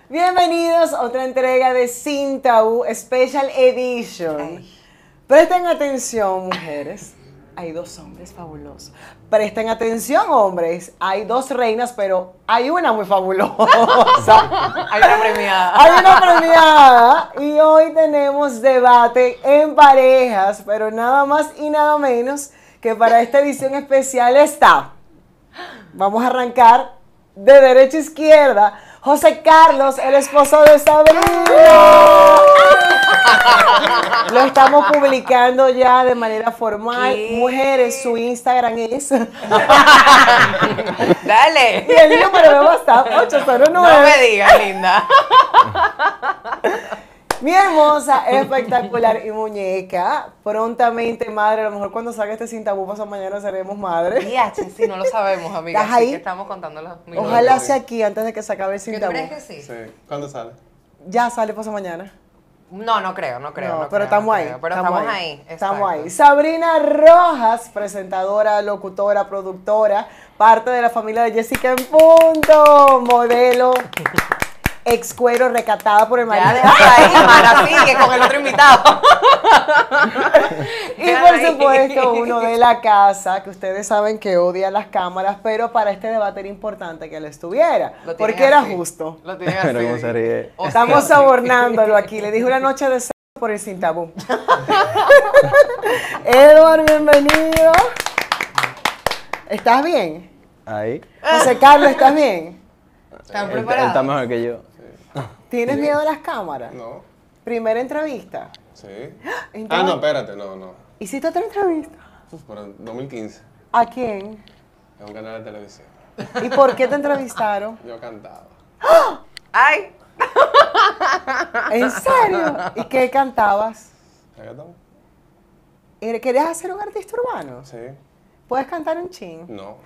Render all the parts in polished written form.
Bienvenidos a otra entrega de Sin Tabú Special Edition. Ay. Presten atención, mujeres. Hay dos hombres fabulosos. Presten atención, hombres. Hay dos reinas, pero hay una muy fabulosa. Hay una premiada. Hay una premiada. Y hoy tenemos debate en parejas, pero nada más y nada menos que para esta edición especial está. Vamos a arrancar de derecha a izquierda. José Carlos, el esposo de Sabrina. Lo estamos publicando ya de manera formal. ¿Qué? Mujeres, su Instagram es. Dale. Y el número de WhatsApp, 809. No me digas, linda. Mi hermosa, espectacular y muñeca. Prontamente madre. A lo mejor cuando salga este Sin Tabú, pasado mañana seremos madre. Diache, sí, no lo sabemos, amiga. ¿Estás Así ahí? que estamos contando los minutos. Ojalá sea aquí antes de que se acabe el Sin ¿Tú Tabú. crees que sí? Sí. ¿Cuándo sale? Ya sale pasado mañana. No creo. No, no pero creo, estamos no ahí. creo. Pero estamos ahí. Estamos ahí. exacto. Sabrina Rojas, presentadora, locutora, productora, parte de la familia de Jessica en Punto, modelo, ex cuero, recatada por el marido. Ya déjala ahí, Mara, sigue con el otro invitado. Y por supuesto, uno de la casa, que ustedes saben que odia las cámaras, pero para este debate era importante que él estuviera, Lo tienen porque era así. justo. Lo tienen así. Pero cómo se ríe. O Estamos sea, sobornándolo aquí. Le dije una noche de sexo por el Sin Tabú. Edward, bienvenido. ¿Estás bien? Ahí. José Carlos, ¿estás bien? ¿Están Él está preparados? mejor que yo. ¿Tienes miedo a las cámaras? No. Primera entrevista. Sí. Entonces- No, espérate, no. ¿Hiciste otra entrevista? Por el 2015. ¿A quién? En un canal de televisión. ¿Y por qué te entrevistaron? Yo cantaba. Ay, ¿En serio? ¿Y qué cantabas? ¿Reggaetón? ¿Querías hacer un artista urbano? Sí. ¿Puedes cantar un chin? No.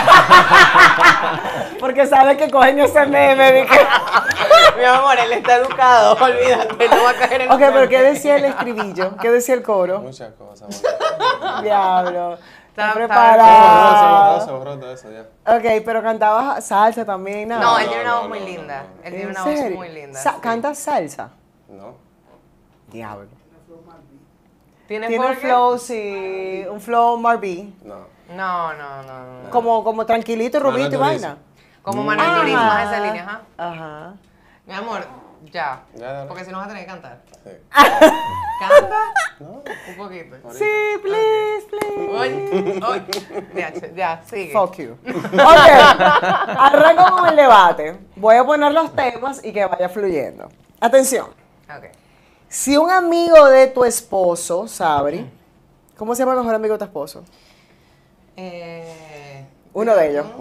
Porque sabes que cogen ese meme de que... mi amor, él está educado. Olvídate, no va a caer en Ok, los pero ¿qué memes. decía el estribillo? ¿Qué decía el coro? Muchas cosas. Bueno. Diablo. ¿Estás Está- Se preparado? borró todo eso ya. Ok, pero cantabas salsa también, ¿no? No, él tiene una No, voz muy no, linda. no. Él tiene ¿En una voz serio? muy linda. Sa- sí. ¿Cantas salsa? No. Diablo. ¿Tiene Tiene un por qué? flow, sí, un flow Marby. No. No. Como tranquilito, Manuel rubito y Turizo. vaina. Como Manuel Ajá. Turismo, más esa línea, ajá. Ajá. Mi amor, ya. Ya, dale. Porque si no vas a tener que cantar. Sí. ¿Canta? No. Un poquito. Ahorita. Sí, please, please. Oye, ya, sigue. Fuck you. Ok, arranco con el debate. Voy a poner los temas y que vaya fluyendo. Atención. Ok. Si un amigo de tu esposo, Sabri, ¿cómo se llama el mejor amigo de tu esposo? Uno de ellos.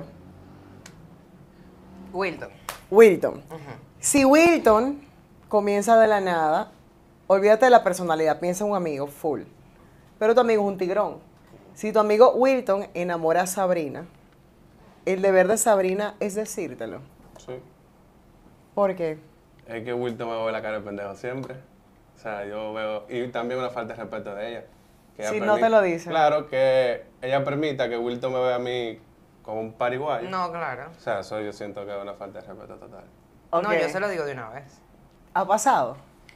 Wilton. Wilton. Ujú. Si Wilton comienza de la nada, olvídate de la personalidad, piensa en un amigo full. Pero tu amigo es un tigrón. Si tu amigo Wilton enamora a Sabrina, el deber de Sabrina es decírtelo. Sí. ¿Por qué? Es que Wilton me ve la cara de pendejo siempre. O sea, yo veo... Y también una falta de respeto de ella. Que ella Si no te lo dice. Claro, que ella permita que Wilton me vea a mí como un pariguayo. No, claro. O sea, eso yo siento que es una falta de respeto total. Ok. No, yo se lo digo de una vez. ¿Ha pasado?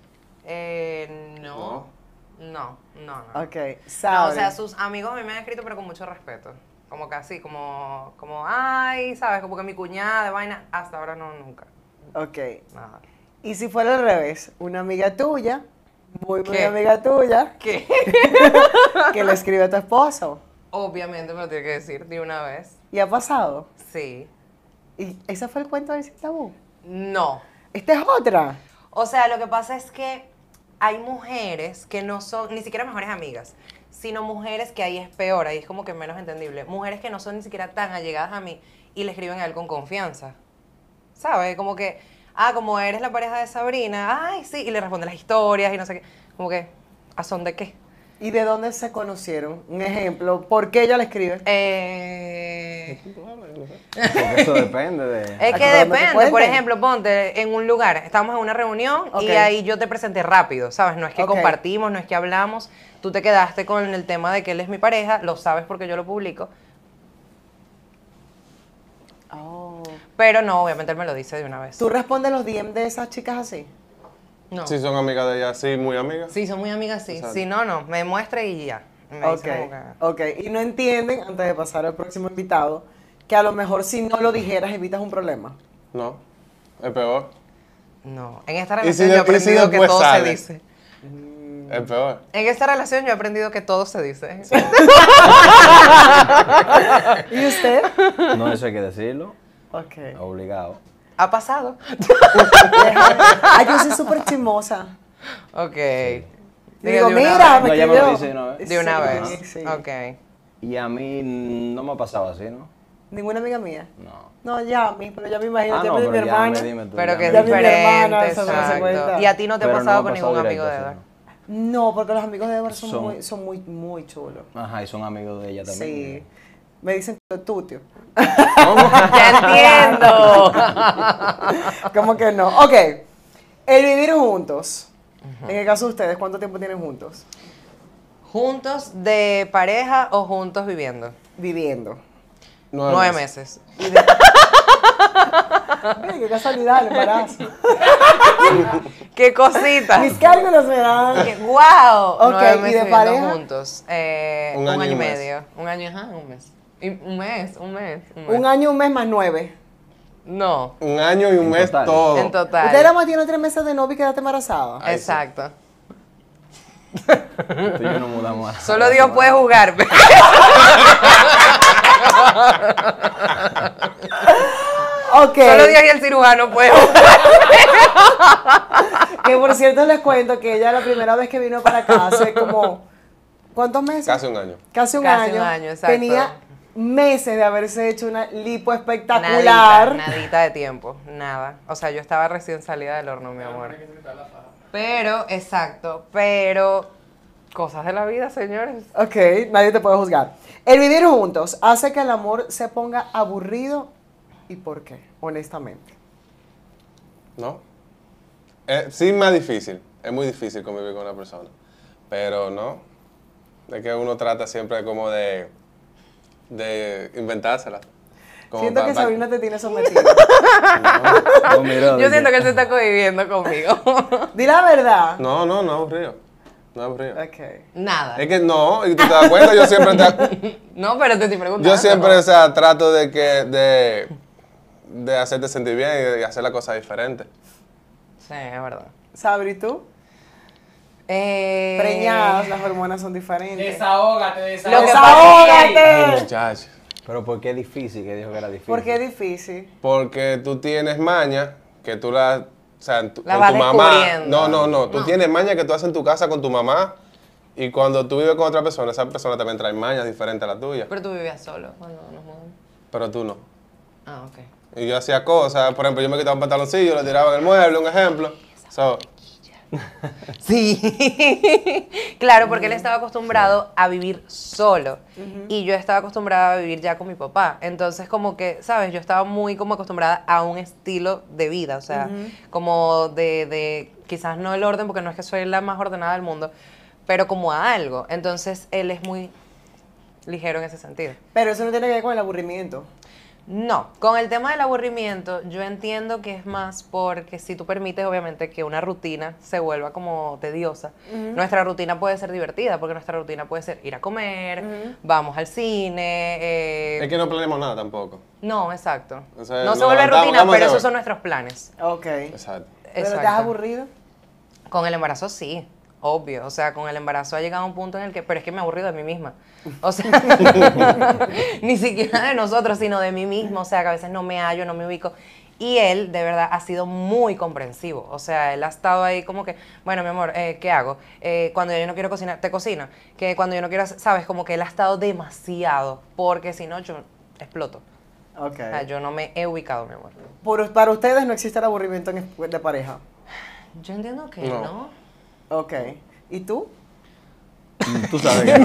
No. No. Ok, No, Sabri. o sea, sus amigos a mí me han escrito, pero con mucho respeto. Como que así, como, ay, ¿sabes? Como que mi cuñada de vaina, hasta ahora no, nunca. Ok. Nada. Y si fuera al revés, una amiga tuya, muy ¿Qué? amiga tuya, ¿Qué? que le escribe a tu esposo. Obviamente me lo tiene que decir de una vez. ¿Y ha pasado? Sí. ¿Y ese fue el cuento del Sin Tabú? No. Esta es otra. O sea, lo que pasa es que hay mujeres que no son ni siquiera mejores amigas, sino mujeres que ahí es peor, ahí es como que menos entendible. Mujeres que no son ni siquiera tan allegadas a mí y le escriben a él con confianza. ¿Sabes? Como que, como eres la pareja de Sabrina, ay, sí, y le responden las historias y no sé qué. Como que, ¿a son de qué? ¿Y de dónde se conocieron? Un ejemplo, ¿por qué ella le escribe? Porque eso depende de... Es que ¿A qué dónde te depende, cuenten? por ejemplo, ponte en un lugar, estamos en una reunión Ok. y ahí yo te presenté rápido, ¿sabes? No es que Ok. compartimos, no es que hablamos, tú te quedaste con el tema de que él es mi pareja, lo sabes porque yo lo publico. Oh. Pero no, obviamente él me lo dice de una vez. ¿Tú respondes los DM de esas chicas así? No. Si son amigas de ella, sí, muy amigas. Sí, son muy amigas, sí. Exacto. Si no, no. Me muestra y ya. Me Ok, dice como que... ok. Y no entienden, antes de pasar al próximo invitado, que a lo mejor si no lo dijeras evitas un problema. No, es peor. No. En esta ¿Y si relación yo he de- y si aprendido que después todo sale? se dice. Es peor. En esta relación yo he aprendido que todo se dice. ¿Y usted? No, eso hay que decirlo. Ok. Obligado. ¿Ha pasado? Ay, yo soy súper chismosa. Ok. Y digo, de una mira, vez. me No, ya me lo escribió. dice de una vez. De una Sí, vez. sí. Ok. Y a mí no me ha pasado así, ¿no? ¿Ninguna amiga mía? No. No, Yami, pero ya me imagino, Ah, ya no, me di mi pero ya me hermana. dime tú. Pero que es Ya vi mi diferente, hermana, eso no se cuenta. exacto. Y a ti no te ha Pero pasado me con ha ningún pasado amigo de directo, Edward. sí, No, porque los amigos de Edward son, Son- muy chulos. no. Ajá, y son amigos de ella también. Sí. Me dicen tutio. Ya entiendo. ¿Cómo que no? Ok. El vivir juntos. En el caso de ustedes, ¿cuánto tiempo tienen juntos? ¿Juntos de pareja o juntos viviendo? Viviendo. 9 meses. Mira, qué casualidad el embarazo. ¡Qué cosita! Mis cálculos me dan. ¡Wow! Ok, 9 ¿y meses de viviendo pareja? juntos. Un Un año año y y un mes. medio. Un año, ajá, un mes. Y un mes. Un año, un mes más 9. No, Un año y un En mes total. todo. en total. Usted era más tiene 3 meses de novio y quedaste embarazada. Ay, sí. Exacto. Tú y yo no mudamos a- Solo Dios puede jugar. Ok. Solo Dios y el cirujano pueden jugar. Que por cierto les cuento que ella la primera vez que vino para acá hace como. ¿Cuántos meses? Casi un año. Casi un Casi año. un año, exacto. Tenía meses de haberse hecho una lipo espectacular. Nadita de tiempo, nada. O sea, yo estaba recién salida del horno, mi amor. Pero, exacto, pero cosas de la vida, señores. Ok, nadie te puede juzgar. El vivir juntos hace que el amor se ponga aburrido. ¿Y por qué? Honestamente. ¿No? Sí, más difícil. Es muy difícil convivir con una persona. Pero no. Es que uno trata siempre como de inventársela. Como Siento pa- que pa- Sabrina te tiene sometido. No, mira, Yo siento que él se está conviviendo conmigo. Di la verdad. No, aburrido. No es aburrido. Ok. Nada. Es que no, y tú te das cuenta, yo siempre No, pero te estoy preguntando. yo siempre, ¿no? o sea, trato de hacerte sentir bien y de hacer la cosa diferente. Sí, es verdad. Sabri, ¿tú? Preñadas, las hormonas son diferentes. Desahógate, Lo que desahógate. pasa es ¡Desahógate! Muchacho. Pero ¿por qué es difícil? Que dijo que era difícil. ¿Por qué es difícil? Porque tú tienes maña que tú la, o sea, La con vas tu mamá. descubriendo. No. Tú tienes maña que tú haces en tu casa con tu mamá y cuando tú vives con otra persona, esa persona también trae mañas diferentes a la tuya. Pero tú vivías solo cuando nos mudamos. Pero tú no. Ah, ok. Y yo hacía cosas, por ejemplo, yo me quitaba un pantaloncillo, lo tiraba en el mueble, un ejemplo. So, Sí, claro, porque él estaba acostumbrado a vivir solo y yo estaba acostumbrada a vivir ya con mi papá. Entonces, como que, ¿sabes? Yo estaba muy como acostumbrada a un estilo de vida, o sea, como de, quizás no el orden, porque no es que soy la más ordenada del mundo, pero como a algo. Entonces, él es muy ligero en ese sentido. Pero eso no tiene que ver con el aburrimiento. No, con el tema del aburrimiento, yo entiendo que es más porque si tú permites, obviamente, que una rutina se vuelva como tediosa, nuestra rutina puede ser divertida, porque nuestra rutina puede ser ir a comer, vamos al cine. es que no planeamos nada tampoco. No, exacto. O sea, no se nos vuelve levantamos, rutina, vamos a pero hacer- esos son nuestros planes. Ok. Exacto. ¿Pero te has Exacto. aburrido? Con el embarazo sí, obvio. O sea, con el embarazo ha llegado un punto en el que, pero es que me he aburrido de mí misma. O sea, ni siquiera de nosotros, sino de mí misma. O sea, que a veces no me hallo, no me ubico. Y él, de verdad, ha sido muy comprensivo. O sea, él ha estado ahí como que, bueno, mi amor, ¿qué hago? Cuando yo no quiero cocinar, te cocino. Que cuando yo no quiero, ¿sabes? Como que él ha estado demasiado, porque si no, yo exploto. Ok. O sea, yo no me he ubicado, mi amor. Para ustedes no existe el aburrimiento de pareja. Yo entiendo que No. no. Ok. ¿Y tú? Tú sabes que no.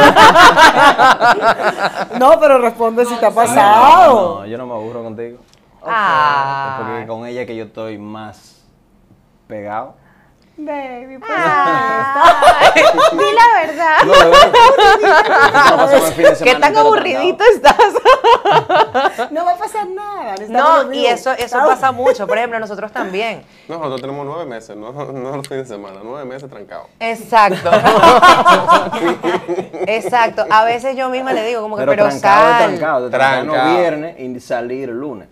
No, pero responde si te ha No, pasado. yo no me aburro contigo. Ah. Porque con ella es que yo estoy más pegado. Baby, pues. Di la verdad. No, de verdad. Eso pasó el fin de ¿Qué semana tan entero aburridito estás? No va a pasar nada. No, y eso pasa mucho. Por ejemplo, nosotros también. No, nosotros tenemos 9 meses, no los fines de semana, 9 meses trancados. Exacto. Exacto. A veces yo misma le digo como que, Pero pero trancado es sal. trancado. De trancarnos Trancado. viernes y salir el lunes.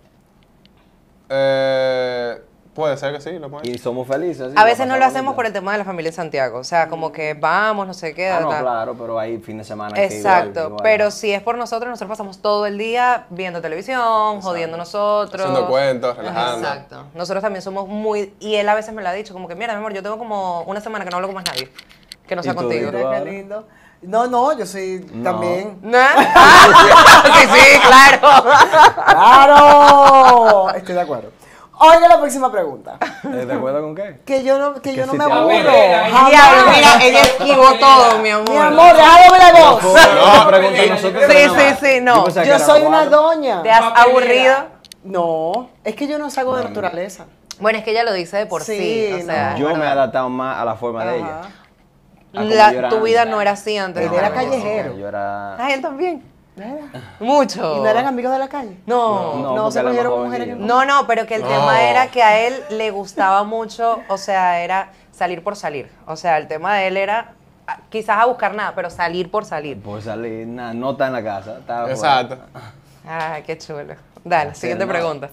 Puede ser que sí, lo puede. Y somos felices. así, A la veces no lo pasamos hacemos bonito. por el tema de la familia en Santiago. O sea, como que vamos, no sé qué. Ah, no, tal. claro, pero ahí fin de semana. que Exacto, igual. pero si es por nosotros pasamos todo el día viendo televisión, jodiendo nosotros. Haciendo cuentos, relajando. Exacto. Nosotros también somos muy... Y él a veces me lo ha dicho, como que, mira, mi amor, yo tengo como una semana que no hablo con más nadie, que no sea ¿Y tú, contigo. y tú? Mira, qué lindo. No, yo soy también. ¿No? Sí, sí, claro. ¡Claro! Estoy de acuerdo. Oiga la próxima pregunta. ¿De acuerdo con qué? Que yo no si me te aburro. aburre. Jamás. Diablo, mira, ella esquivó todo, mi amor. Mi amor, déjame ver la voz. No, pregunta a nosotros. Sí, pero sí, sí, no. pensaba que Yo era soy una cuatro. doña. ¿Te has aburrido? No, es que yo no salgo de naturaleza. Bueno, es que ella lo dice de por sí. Sí, O sea, no. Yo es me he verdad. adaptado más a la forma de ella. Ajá. a como yo era Tu vida antes. no era así antes. Él de era estar con callejero. nosotros. Yo era... Ay, él también. ¿Verdad? Mucho. ¿Y no eran amigos de la calle? No. No, porque se era más cogieron joven mujeres que que yo. No, pero que el No. tema era que a él le gustaba mucho, o sea, era salir por salir. O sea, el tema de él era quizás a buscar nada, pero salir por salir. Por salir, nada, no está en la casa. Está afuera. Exacto. Ay, qué chulo. Dale, Hacer siguiente nada. pregunta.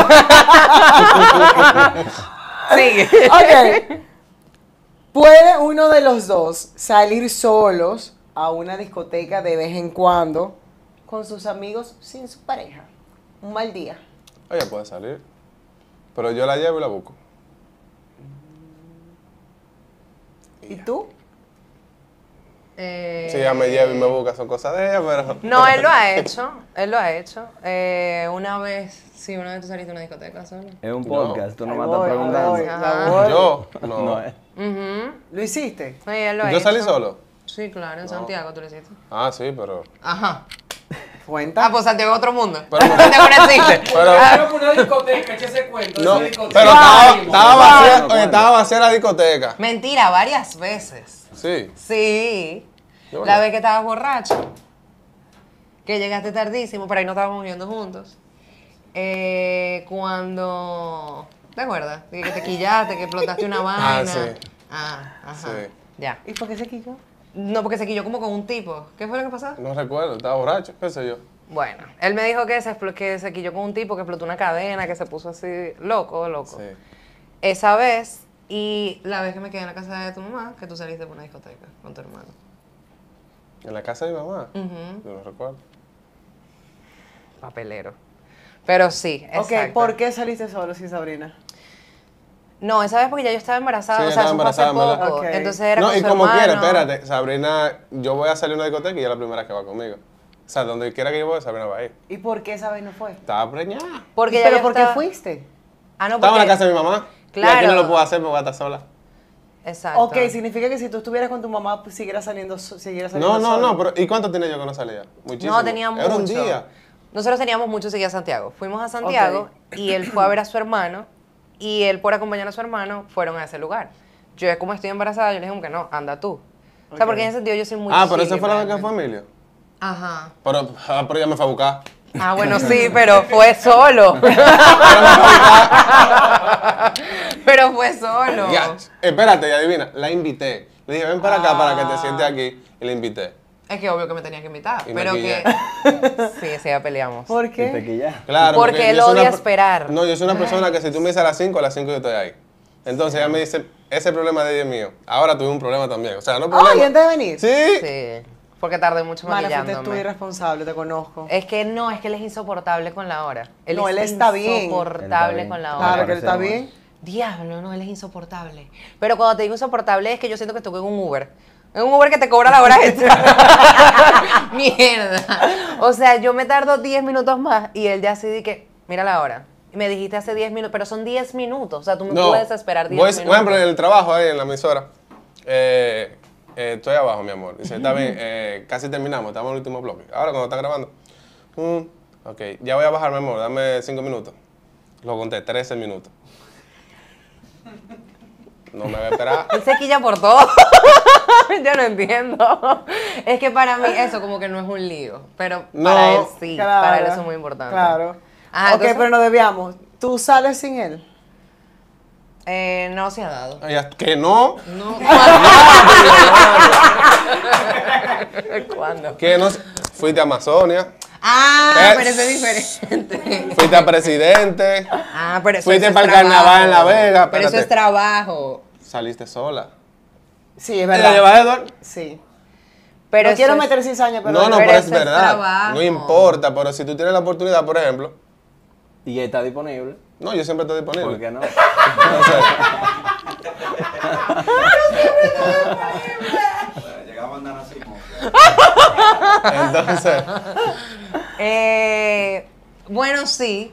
Sigue. Ok. ¿Puede uno de los dos salir solos a una discoteca de vez en cuando con sus amigos sin su pareja? Un mal día. Ella puede salir. Pero yo la llevo y la busco. ¿Y tú? Si ella me lleva y me busca, son cosas de ella, pero. No, él lo ha hecho. Él lo ha hecho. Una vez tú saliste a una discoteca solo. Es un No. podcast, tú no Ahí me estás voy, preguntando. ahí voy, Ajá. la voy. Yo, no. No es. Ujú. ¿Lo hiciste? Sí, él lo ha ¿Yo hecho. salí solo? Sí, claro, en Santiago tú lo hiciste. Ah, sí, pero. Ajá. Cuenta. Ah, pues Santiago es otro mundo. Pero- Santiago no existe. Pero- Ah, Pero una discoteca, eche ese cuento. No, esa pero discoteca. estaba vacía, Bueno, oye, estaba vacía la discoteca. mentira, varias veces. Sí. Sí. De verdad. La vez que estabas borracho. Que llegaste tardísimo, pero ahí no estábamos viendo juntos. Cuando... ¿Te acuerdas? Que te quillaste, que explotaste una vaina. sí. Ah, ajá. Sí. Ya. ¿Y por qué se quilló? No, porque se quilló como con un tipo. ¿Qué fue lo que pasó? No recuerdo, estaba borracho, qué sé yo. Bueno, él me dijo que que se quilló con un tipo, que explotó una cadena, que se puso así loco. Sí. Esa vez y la vez que me quedé en la casa de tu mamá, que tú saliste por una discoteca con tu hermano. En la casa de mi mamá. Ujú. Yo no recuerdo. Papelero. Pero sí, exacto. Ok, ¿por qué saliste solo sin Sabrina? No, esa vez porque ya yo estaba embarazada, Sí, o sea, estaba eso fue hace embarazada, en poco. verdad. Ok. Entonces era No, con y su como quiera, hermano. espérate, Sabrina, yo voy a salir a una discoteca y ella es la primera que va conmigo. O sea, donde quiera que yo voy, Sabrina va a ir. ¿Y por qué esa vez no fue? Estaba preñada. Porque ¿Pero ya por yo qué estaba... fuiste? Ah, no, Estaba en porque... la casa de mi mamá. Y Claro. aquí no lo puedo hacer porque voy a estar sola. Exacto. Ok, significa que si tú estuvieras con tu mamá, pues siguieras saliendo No, solo. no, pero ¿y cuánto tenía yo que no salía? Muchísimo. No, tenía mucho. Era un día. Nosotros teníamos mucho seguir a Santiago. Fuimos a Santiago y él fue a ver a su hermano y él por acompañar a su hermano fueron a ese lugar. Yo como estoy embarazada, yo le dije como que no, anda tú. O sea, Ok. porque en ese sentido yo soy muy Ah, pero chill, esa fue la vez que realmente. fue Emilio. Ajá. Pero ella me fue a buscar. Ah, bueno, sí, pero fue solo. Pero fue solo. Ya, espérate, y adivina, la invité. Le dije, ven para acá para que te sientes aquí. Y la invité. Es que obvio que me tenía que invitar, Y pero maquillar. que... Sí, sí, ya peleamos. ¿Por Y te qué? quillas. Claro. Porque él yo soy odia una per- esperar. No, yo soy una persona que si tú me dices a las 5 yo estoy ahí. Entonces ella me dice, ese problema de ella es mío. Ahora tuve un problema también. O sea, no problema. Ay, antes de venir. Sí. Sí, porque tardé mucho Mana, fuiste tú maquillándome. irresponsable, te conozco. Es que no, es que él es insoportable con la hora. No, él está bien. Él Insoportable está con la bien. hora. Claro que él está Parece bien. Diablo, no, él es insoportable. Pero cuando te digo insoportable es que yo siento que estoy en un Uber. En un Uber que te cobra la hora extra. Mierda. O sea, yo me tardo 10 minutos más y él ya así de que, mira la hora. Y me dijiste hace 10 minutos, pero son 10 minutos. O sea, tú me No. puedes esperar 10 Voy, minutos. por ejemplo, en el trabajo ahí en la emisora. Estoy abajo, mi amor. Dice, está bien, casi terminamos, estamos en el último bloque. Ahora cuando está grabando. Ok, ya voy a bajar, mi amor, dame 5 minutos. Lo conté, 13 minutos. No me va a esperar. Él se quilla por todo. Yo no entiendo. Es que para mí eso como que no es un lío. Pero No, para él sí. Claro, Para él eso es muy importante. Claro. Ajá, Ok, entonces- pero no debíamos. ¿Tú sales sin él? No se ha dado. Ay, que no. No. ¿Cuándo? Que no. Fuiste a Amazonia. Ah, Eh. pero eso es diferente. Fuiste a presidente. Ah, pero eso, Fuiste eso es para el trabajo. carnaval en La Vega, Pero eso espérate. es trabajo. Saliste sola. Sí, es ¿Te verdad. llevas a Eduardo? Sí. Pero no eso quiero es- meter cizaña, pero... No, no, pero pero es eso es verdad. trabajo. No importa, pero si tú tienes la oportunidad, por ejemplo. Y está disponible. No, yo siempre estoy disponible. ¿Por qué no? Entonces, Llegaba a andar así como. entonces, Bueno, sí.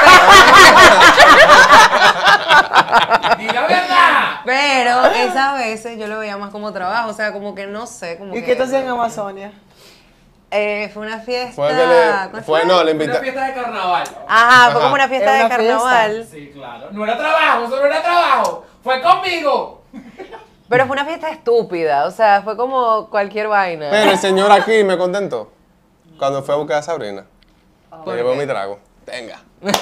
¡Di la verdad! Pero esas veces yo lo veía más como trabajo. O sea, como que no sé. Como ¿Y que, qué te hacían en Amazonia? Fue una fiesta. fue que le. ¿cuál Fue, no, le Una invité. fiesta de carnaval. Ajá, fue Ajá. como una fiesta Era de una fiesta. carnaval. Sí, claro. No era trabajo, eso no era trabajo. Fue conmigo. Pero fue una fiesta estúpida. O sea, fue como cualquier vaina. Pero el señor aquí me contentó. Cuando fue a buscar a Sabrina. ¿Por Me llevó qué? mi trago. Tenga.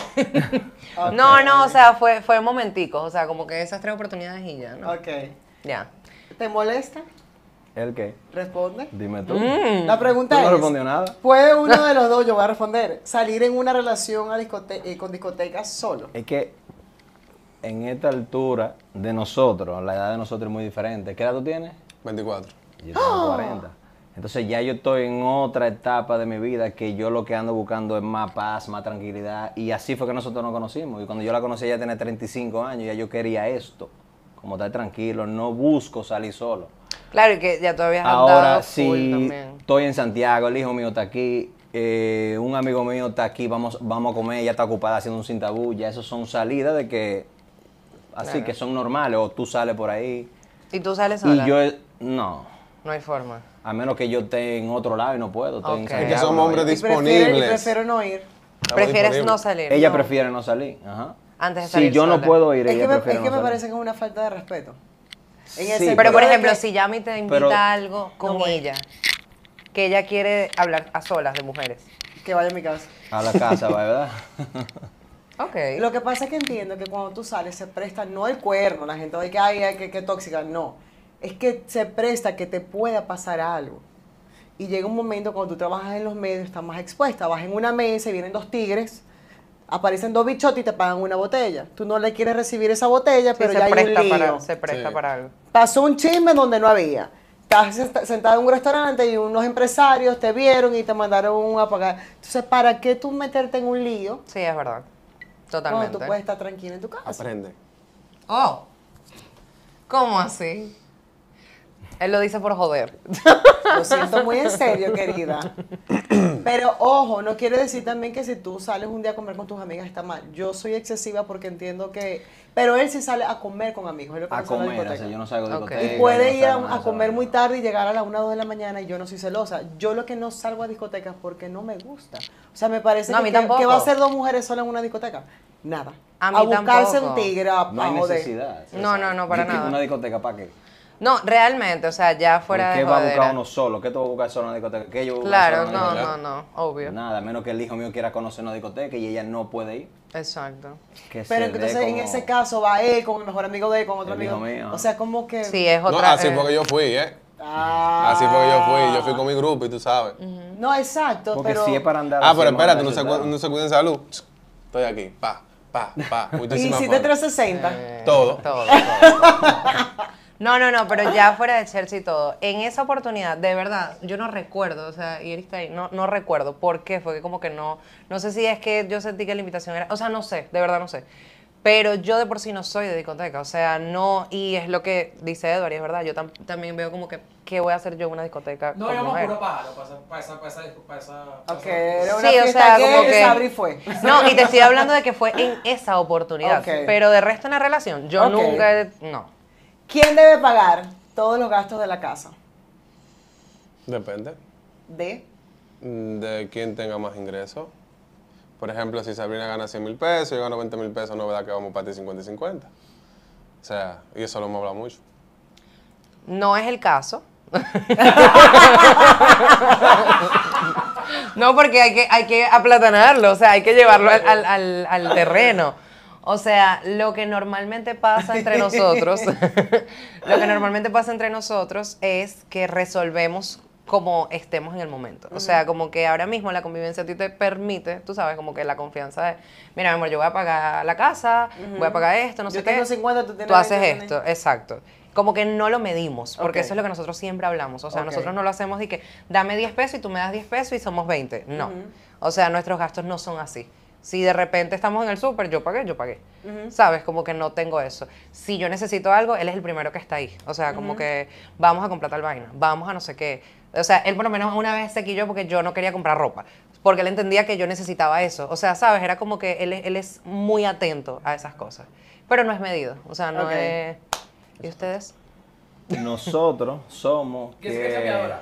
No, o sea, fue momenticos. O sea, como que esas 3 oportunidades y ya, ¿no? Ok. Ya. ¿Te molesta? ¿El qué? Responde. Dime tú. La Tú pregunta no es... respondió nada. ¿Puede uno de los dos, yo voy a responder, salir en una relación con discotecas solo? Es que en esta altura de nosotros, la edad de nosotros es muy diferente. ¿Qué edad tú tienes? 24. Yo tengo 40. Entonces ya yo estoy en otra etapa de mi vida que yo lo que ando buscando es más paz, más tranquilidad. Y así fue que nosotros nos conocimos. Y cuando yo la conocí ella tenía 35 años, ya yo quería esto. Como estar tranquilo, no busco salir solo. Claro, y que ya todavía has Ahora andado full sí, también. estoy en Santiago, el hijo mío está aquí, un amigo mío está aquí, vamos a comer, ella está ocupada haciendo un sin tabú, ya esos son salidas de que, así Claro. que son normales, o tú sales por ahí. ¿Y tú sales sola? Y yo, no, No hay forma. a menos que yo esté en otro lado y no puedo, estoy en Ok. Santiago. Es que somos no, hombres Y disponibles. prefiero no ir. Estamos Prefieres disponibles. no salir. Ella no. prefiere no salir, ajá. Antes de Si salir yo no sola. puedo ir, Es ella que, prefiere me no salir. parece que es una falta de respeto. En Sí, el Pero sentido por de ejemplo, que- si Yami te invita Pero- a algo con No voy. ella, que ella quiere hablar a solas de mujeres. Que vaya a mi casa. A la casa, va, ¿verdad? Ok. Lo que pasa es que entiendo que cuando tú sales se presta, no el cuerno, la gente va a decir, ay, qué tóxica, no. Es que se presta que te pueda pasar algo. Y llega un momento cuando tú trabajas en los medios, estás más expuesta. Vas en una mesa y vienen 2 tigres, aparecen 2 bichotes y te pagan una botella. Tú no le quieres recibir esa botella, Sí, pero ya hay un lío. se presta Sí. para algo. Pasó un chisme donde no había. Estás sentado en un restaurante y unos empresarios te vieron y te mandaron a pagar. Entonces, ¿para qué tú meterte en un lío Sí, es verdad. cuando Totalmente. tú puedes estar tranquila en tu casa? Aprende. Oh. ¿Cómo así? Él lo dice por joder. Lo siento muy en serio, querida. Pero ojo, no quiere decir también que si tú sales un día a comer con tus amigas está mal. Yo soy excesiva porque entiendo que... Pero él sí sale a comer con amigos. Es lo que A no sale a la comer, o discoteca. sea, yo no salgo de Ok. discoteca. Y puede no ir salgo nada a de comer esa muy vaina. tarde y llegar a la 1 o 2 de la mañana y yo no soy celosa. Yo lo que no salgo a discotecas porque no me gusta. O sea, me parece No, a que, mí que tampoco. va a ser 2 mujeres solas en una discoteca. Nada. A mí buscarse tampoco. un tigre a No hay joder. necesidad. No, no, no, para nada. ¿Una discoteca para qué? No, realmente, o sea, ya fuera ¿Por de qué va a buscar jodera. uno solo? ¿Qué tú vas a buscar solo en una discoteca? ¿Qué yo voy a buscar Claro, solo en una no, discoteca? no, no, obvio. Nada, a menos que el hijo mío quiera conocer una discoteca y ella no puede ir. Exacto. Que Pero se dé entonces en como- ese caso va él con el mejor amigo de él, con otro El amigo. hijo mío. O sea, como que... Sí, es No, otra. así fue que yo fui, ¿eh? Ah. Así fue que yo fui. Yo fui con mi grupo y tú sabes. No, exacto, Porque pero... si es para andar Ah, pero así, espérate, vamos no a se, andar no se cuiden salud. Estoy aquí. Pa. Y Muchísimas si de fotos. 360. Todo. Todo. No, pero ya fuera de Chelsea y todo. En esa oportunidad, de verdad, yo no recuerdo, o sea, y Erika ahí, no recuerdo por qué, fue que como que no sé si es que yo sentí que la invitación era, o sea, no sé, de verdad no sé. Pero yo de por sí no soy de discoteca, o sea, no, y es lo que dice Edward, y es verdad, yo también veo como que, ¿qué voy a hacer yo en una discoteca No con íbamos mujer? puro pájaro para esa. Ok, era una Sí, o fiesta sea, que como que- Sabri fue. No, y te estoy hablando de que fue en esa oportunidad, Ok. pero de resto en la relación, yo Ok. nunca, no. ¿Quién debe pagar todos los gastos de la casa? Depende De... de quién tenga más ingresos. Por ejemplo, si Sabrina gana 100 mil pesos y yo gano 20 mil pesos, no es verdad que vamos para ti 50 y 50. O sea, y eso lo hemos hablado mucho. No es el caso. No, porque hay que aplatanarlo, o sea, hay que llevarlo al terreno. O sea, lo que normalmente pasa entre nosotros, es que resolvemos como estemos en el momento. O sea, como que ahora mismo la convivencia a ti te permite, tú sabes, como que la confianza de, mira, mi amor, yo voy a pagar la casa, voy a pagar esto, no sé Yo qué. tengo 50, tú tienes Tú haces 20, esto, exacto. Como que no lo medimos, porque Ok. eso es lo que nosotros siempre hablamos. O sea, Ok. nosotros no lo hacemos de que dame 10 pesos y tú me das 10 pesos y somos 20. No. O sea, nuestros gastos no son así. Si de repente estamos en el súper, yo pagué. ¿Sabes? Como que no tengo eso. Si yo necesito algo, él es el primero que está ahí. O sea, como que vamos a comprar tal vaina, vamos a no sé qué. O sea, él por lo menos una vez se quilló porque yo no quería comprar ropa. Porque él entendía que yo necesitaba eso. O sea, ¿sabes? Era como que él es muy atento a esas cosas. Pero no es medido. O sea, no Ok. es... ¿Y ustedes? Nosotros somos ¿Qué se cambia ahora?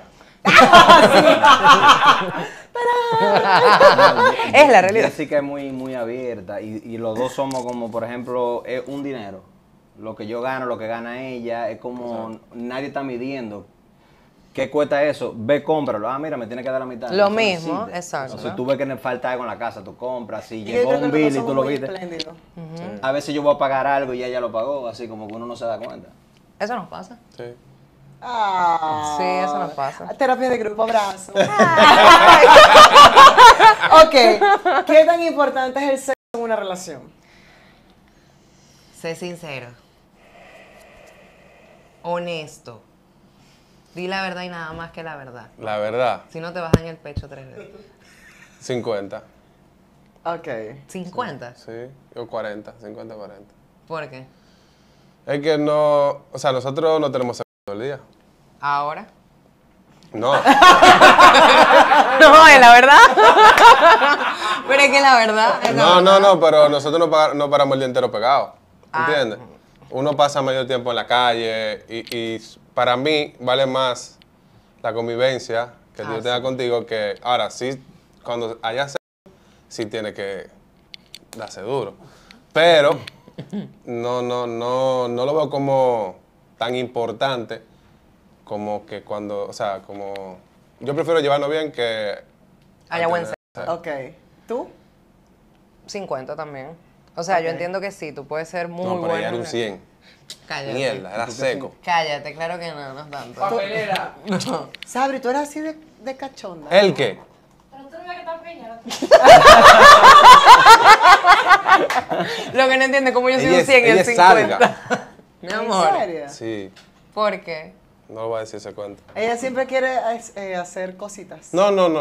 Es la realidad. Jessica es muy abierta y los dos somos como, por ejemplo, es un dinero. Lo que yo gano, lo que gana ella, es como nadie está midiendo. ¿Qué cuesta eso? Ve, cómpralo. Ah, mira, me tiene que dar la mitad. Lo Eso no mismo, existe. exacto. O sea, si tú ves que le falta algo en la casa, tú compras. Si Y yo llegó creo que un los dos bill y somos tú lo muy viste. espléndidos. A veces yo voy a pagar algo y ella lo pagó, así como que uno no se da cuenta. Eso nos pasa. Sí. Ah. Sí, eso nos pasa. Terapia de grupo, abrazo. Ok, ¿qué tan importante es el sexo en una relación? Sé sincero. Honesto. Di la verdad y nada más que la verdad. La verdad, Si no te vas en el pecho 3 veces. 50. Ok. 50. Sí, o 40, 50, 40. ¿Por qué? Es que no, o sea, nosotros no tenemos sexo todo el día. Ahora. No, No, es la verdad. Pero es que la verdad. es la verdad. no, pero nosotros no paramos el día entero pegados, Ah. ¿entiendes? Uno pasa medio tiempo en la calle y para mí vale más la convivencia que yo tenga contigo que, ahora sí, cuando haya sexo, sí tiene que darse duro. Pero no lo veo como tan importante como que cuando, o sea, como... Yo prefiero llevarnos bien que... Haya buen tener- sexo. Ok. ¿Tú? 50 también. O sea, yo entiendo que sí, tú puedes ser muy No, pero bueno. ya era un en- 100. Cállate. Mierda, era seco. Cállate, claro que no, no es tanto. Papelera. No. Sabri, tú eras así de cachonda. ¿El qué? Pero tú no ves que está peña. Lo que no entiende es cómo yo soy Ella un es- 100 y ella el es 50. sádica. Mi amor. ¿En serio? Sí, ¿Por qué? no lo voy a decir ese cuento. Ella siempre quiere hacer cositas. No. No.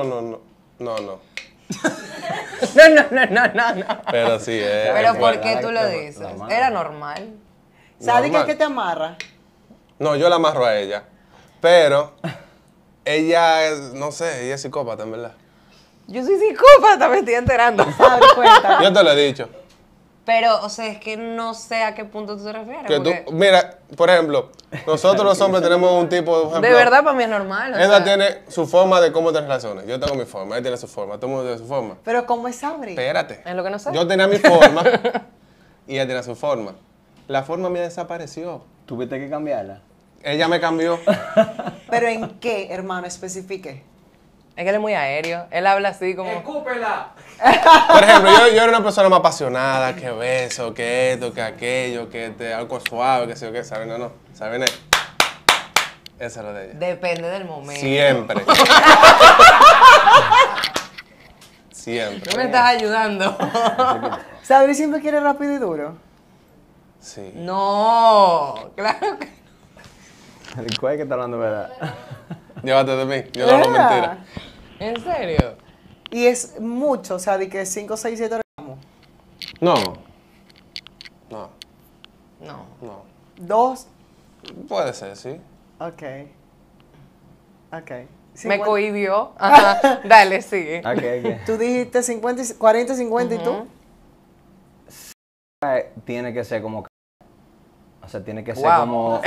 Pero sí, Pero ¿por qué la- tú lo la- dices? normal. Era normal. Sádica Normal. que te amarra. No, yo la amarro a ella. Pero ella, no sé, ella es psicópata, en verdad. Yo soy psicópata, me estoy enterando. Sabri, cuenta. Yo te lo he dicho. Pero, o sea, es que no sé a qué punto tú te refieres. Que porque tú, mira, por ejemplo, nosotros los hombres tenemos un tipo, por ejemplo, de verdad para mí es normal. o Ella sea. tiene su forma de cómo te relacionas. Yo tengo mi forma, ella tiene su forma, todo el mundo tiene su forma. Pero ¿cómo es Sabri? Espérate. Es lo que no sé. Yo tenía mi forma y ella tenía su forma. La forma mía desapareció. ¿Tuviste que cambiarla? Ella me cambió. ¿Pero en qué, hermano? Especifique. Es que él es muy aéreo. Él habla así como... Escúpela. Por ejemplo, yo era una persona más apasionada, que beso, que esto, que aquello, que algo suave, que sé yo qué, ¿saben? No, ¿saben? Eso es lo de ella. Depende del momento. Siempre. Tú Siempre. me estás ayudando. Sabri siempre quiere rápido y duro. Sí. No, claro que... ¿Cuál es que está hablando verdad? Llévate de mí, yo no hablo ¿Verdad? mentira. ¿En serio? Y es mucho, o sea, de que 5, 6, 7 orgasmos. No. No, No. no. 2, Puede ser, sí. ok. Ok. Me 50. cohibió. Ajá. Dale, sigue. ¿Qué? Tú dijiste 50, 40, 50 y tú. Tiene que ser como... O sea, tiene que ser Wow. como...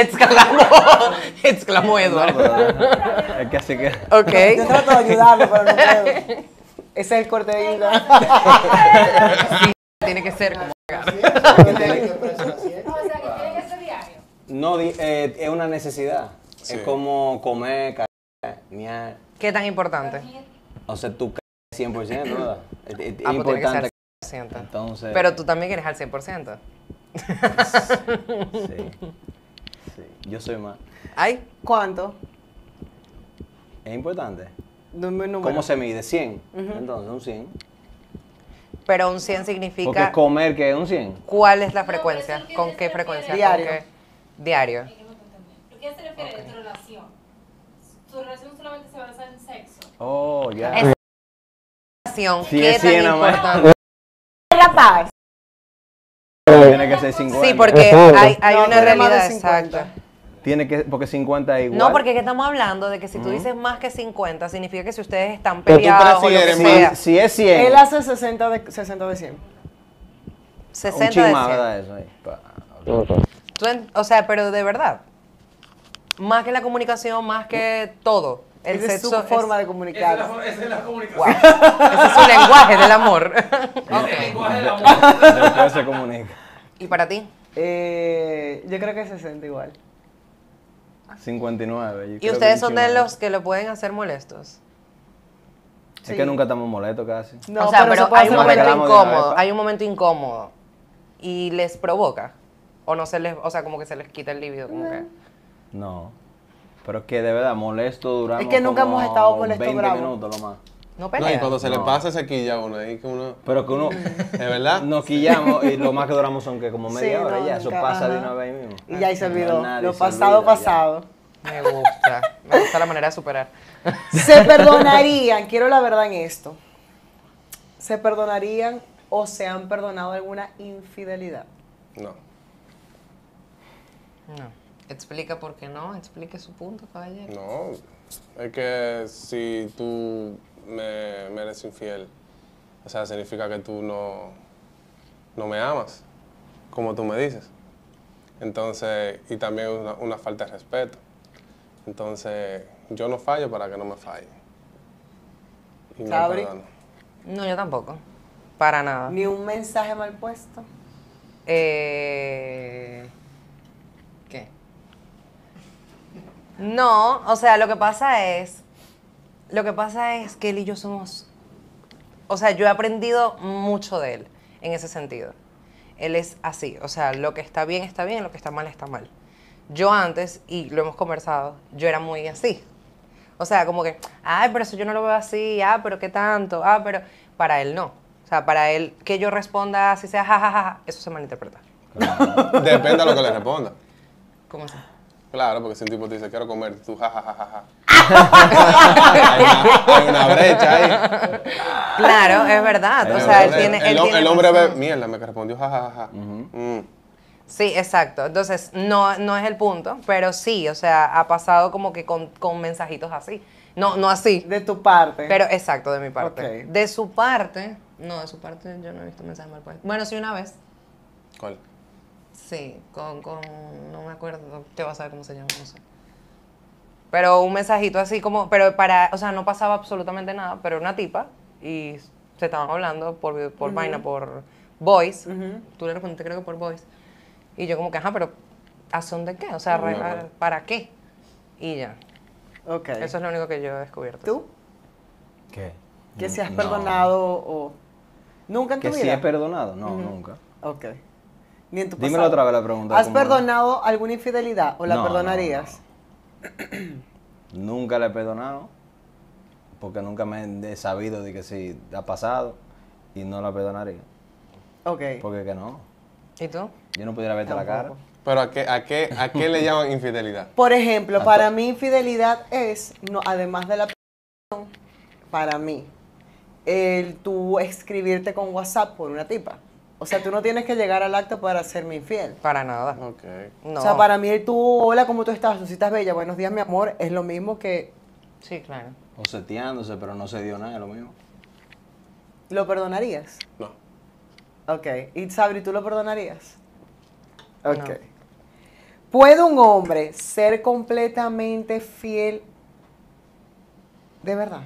Exclamó No, Eduardo. pero es que así que... Yo Ok. trato de ayudarlo, pero no puedo. Ese es el corte de vida. Tiene que ser como... O sea, que tiene No, es una necesidad. Sí. Es como comer, cagar, miar. ¿Qué tan importante? O sea, tú cagas 100%, ¿verdad? Es Pues tiene que ser importante. al 100%. Entonces... Pero tú también quieres al 100%. Sí. Sí. Yo soy más. Ay, ¿Cuánto? Es importante. Dame un número. ¿Cómo se mide? 100. Entonces, un 100. pero un 100 Porque significa comer, ¿qué es un 100? cuál es la No, pero frecuencia, eso es lo que con se qué refiere. frecuencia. Diario. ¿Con qué? Diario. Es que no te entendí. ¿Lo que se refiere de tu relación? Tu relación solamente se basa en sexo. Oh, ya. Esa relación, Sí, ¿qué es tan 100 nada más. importante? La paz. Tiene que ser 50. Sí, porque hay No, una tiene más de realidad 50. exacta. Tiene que, porque 50 es igual. No, porque ¿qué estamos hablando? De que si tú dices más que 50, significa que si ustedes están Pero tú peleados o lo que prefieres sea, Si es 100, Él hace 60 de 100. un 60 chin de más, 100. ¿verdad? Eso ahí. O sea, pero de verdad, más que la comunicación, más que todo, el Esa es su sexo forma de Esa es comunicar. esa es la comunicación. ese es su lenguaje del amor. El lenguaje del amor. Después se comunica. ¿Y para ti? Yo creo que 60 igual. 59. yo ¿Y creo ustedes que son un de chin más. los que lo pueden hacer molestos? Es que nunca estamos molestos casi. No, o sea, se pero puede hay un hacer Nos momento regalamos de una incómodo, vez, hay un momento incómodo y les provoca o no se les, o sea, como que se les quita el líbido, como que No. Pero es que de verdad, molesto duramos Es que nunca como hemos estado molestos 20 bravos. minutos lo más. no No, y pelean. cuando se le No. pasa se quilla uno ahí que uno... Pero que uno ¿Es verdad? nos quillamos y lo más que duramos son que como media Sí, hora no, ya. Eso nunca, pasa de ajá. una vez mismo. Y ya ahí se No, olvidó. nadie Lo se pasado, olvida, ya. Me gusta la manera de superar. ¿Se perdonarían? Quiero la verdad en esto. ¿Se perdonarían o se han perdonado alguna infidelidad? No. No. Explica por qué no, explique su punto, caballero. No. Es que si tú me eres infiel, o sea, significa que tú no me amas, como tú me dices. Entonces, y también una falta de respeto. Entonces, yo no fallo para que no me falle. Y me Sabri. perdono. No, yo tampoco. Para nada. Ni un mensaje mal puesto. ¿Qué? No, o sea, lo que pasa es que él y yo somos, o sea, yo he aprendido mucho de él en ese sentido. Él es así, o sea, lo que está bien, lo que está mal. Yo antes, y lo hemos conversado, yo era muy así. O sea, como que, ay, pero eso yo no lo veo así, pero qué tanto, pero para él no. O sea, para él que yo responda así sea jajaja, eso se malinterpreta. Depende de lo que le responda. ¿Cómo así? Claro, porque si un tipo te dice, quiero comer, tú jajajaja. Hay una brecha ahí. Claro, es verdad. O sea, él tiene El hombre ve, razón. mierda, me respondió jajajaja. Sí, exacto. Entonces, no es el punto, pero sí, o sea, ha pasado como que con mensajitos así. No así, De tu parte. pero exacto, de mi parte. Ok. De su parte yo no he visto mensajes mal puestos. Bueno, sí, una vez. ¿Cuál? Sí, no me acuerdo, te vas a saber cómo se llama, no sé. Pero un mensajito así como, o sea, no pasaba absolutamente nada, pero una tipa y se estaban hablando por vaina, por voice. Tú le respondiste creo que por voice. Y yo como que, pero ¿a son de qué? O sea, ¿para qué? Y ya. Ok. Eso es lo único que yo he descubierto. ¿Tú? ¿Qué? ¿Que si has No. perdonado o...? ¿Nunca en tu ¿Que vida? si he perdonado? No, nunca. Ok. Ni en tu pasado. Dímelo otra vez la pregunta. ¿Has ¿cómo era? perdonado alguna infidelidad o la No, perdonarías? Nunca le he perdonado, porque nunca me he sabido de que si ha pasado y no la perdonaría. Ok. Porque que no. ¿Y tú? Yo no pudiera verte la cara. Tampoco. Pero ¿a qué le llaman infidelidad? Por ejemplo, para mí infidelidad es, no, además de la perdón, para mí, el tú escribirte con WhatsApp por una tipa. O sea, tú no tienes que llegar al acto para serme infiel. Para nada. Ok. No. O sea, para mí el tú, hola, ¿cómo tú estás? Tú sí estás bella, buenos días, mi amor, es lo mismo que Sí, claro. O seteándose, pero no se dio nada, es lo mismo. lo perdonarías. No. Ok. ¿Y Sabri, tú lo perdonarías? Ok. No. ¿Puede un hombre ser completamente fiel de verdad?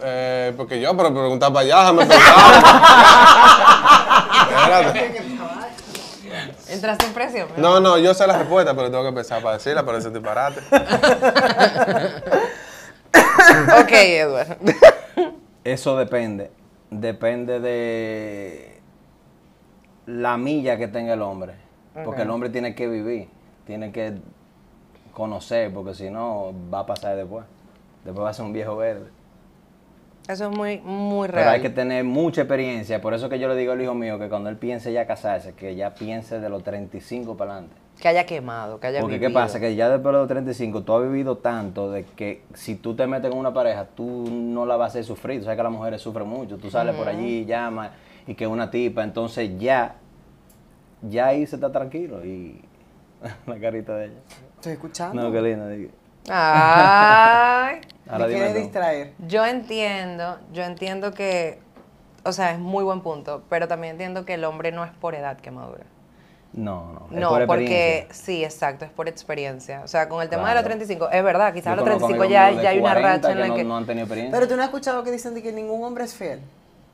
Porque yo, pero preguntar para allá, déjame pensar. Espérate. ¿Entraste en presión? No, yo sé la respuesta, pero tengo que pensar para decirla, pero ese disparate. Ok, Edward. Eso depende. Depende de la milla que tenga el hombre. Porque el hombre tiene que vivir, tiene que conocer, porque si no va a pasar después. Después va a ser un viejo verde. Eso es muy, muy Pero real. hay que tener mucha experiencia. Por eso que yo le digo al hijo mío que cuando él piense ya casarse, que ya piense de los 35 para adelante. Que haya quemado, que haya Porque vivido. ¿qué pasa? Que ya después de los 35 tú has vivido tanto de que si tú te metes con una pareja, tú no la vas a hacer sufrir. Tú sabes que las mujeres sufren mucho. Tú sales por allí, llamas y que una tipa. Entonces ya ahí se está tranquilo. Y la carita de ella. Estoy escuchando. No, qué linda. Dije. Ay. Ahora Me dime quiere tú. distraer. Yo entiendo que, o sea, es muy buen punto, pero también entiendo que el hombre no es por edad que madura. No. es No, por porque experiencia. sí, exacto, es por experiencia. O sea, con el tema de Claro. los 35, es verdad, quizás a Yo los conozco 35 amigos míos de ya hay una 40 racha en la que... no han tenido experiencia. Pero tú no has escuchado que dicen de que ningún hombre es fiel.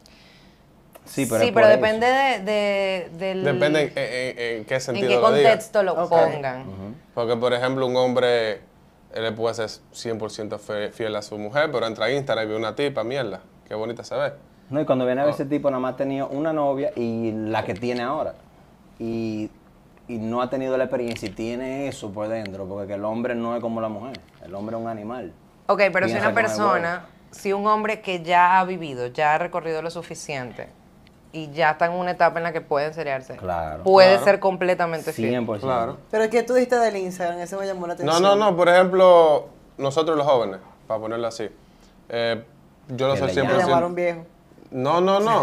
Sí, pero, sí, es pero por depende del... Depende en qué en sentido qué lo digas. contexto lo Ok. pongan. Porque, por ejemplo, un hombre, él le puede ser 100% fiel a su mujer, pero entra a Instagram y ve una tipa, mierda, qué bonita se ve. No, y cuando viene a ver ese tipo, nada más ha tenido una novia y la que tiene ahora. Y no ha tenido la experiencia y tiene eso por dentro, porque que el hombre no es como la mujer. El hombre es un animal. Ok, pero si Piensa una con el persona, si un hombre que ya ha vivido, ya ha recorrido lo suficiente y ya está en una etapa en la que puede enseriarse, Claro. puede Claro. ser completamente fiel. 100%. Claro. Pero ¿qué tú diste del Instagram? Eso me llamó la No, atención. por ejemplo, nosotros los jóvenes, para ponerlo así, yo no Que soy le Me 100%... llamaron viejo. No.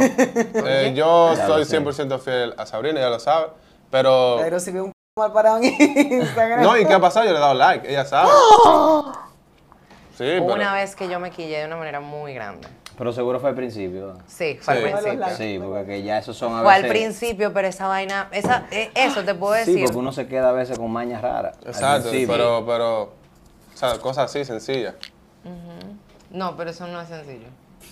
Yo Ya lo soy sé. 100% fiel a Sabrina, ya lo sabe, pero... Pero si ve un mal parado en Instagram. No, ¿y qué ha pasado? Yo le he dado like, ella sabe. Sí, Hubo pero... una vez que yo me quillé de una manera muy grande. Pero seguro fue al principio. ¿no? Sí, fue Sí. al principio. Sí, porque que ya esos son a Fue al veces... principio, pero esa vaina, eso te puedo Sí, decir. porque uno se queda a veces con mañas raras. al Exacto, principio. pero... O sea, cosas así, sencillas. No, pero eso no es sencillo.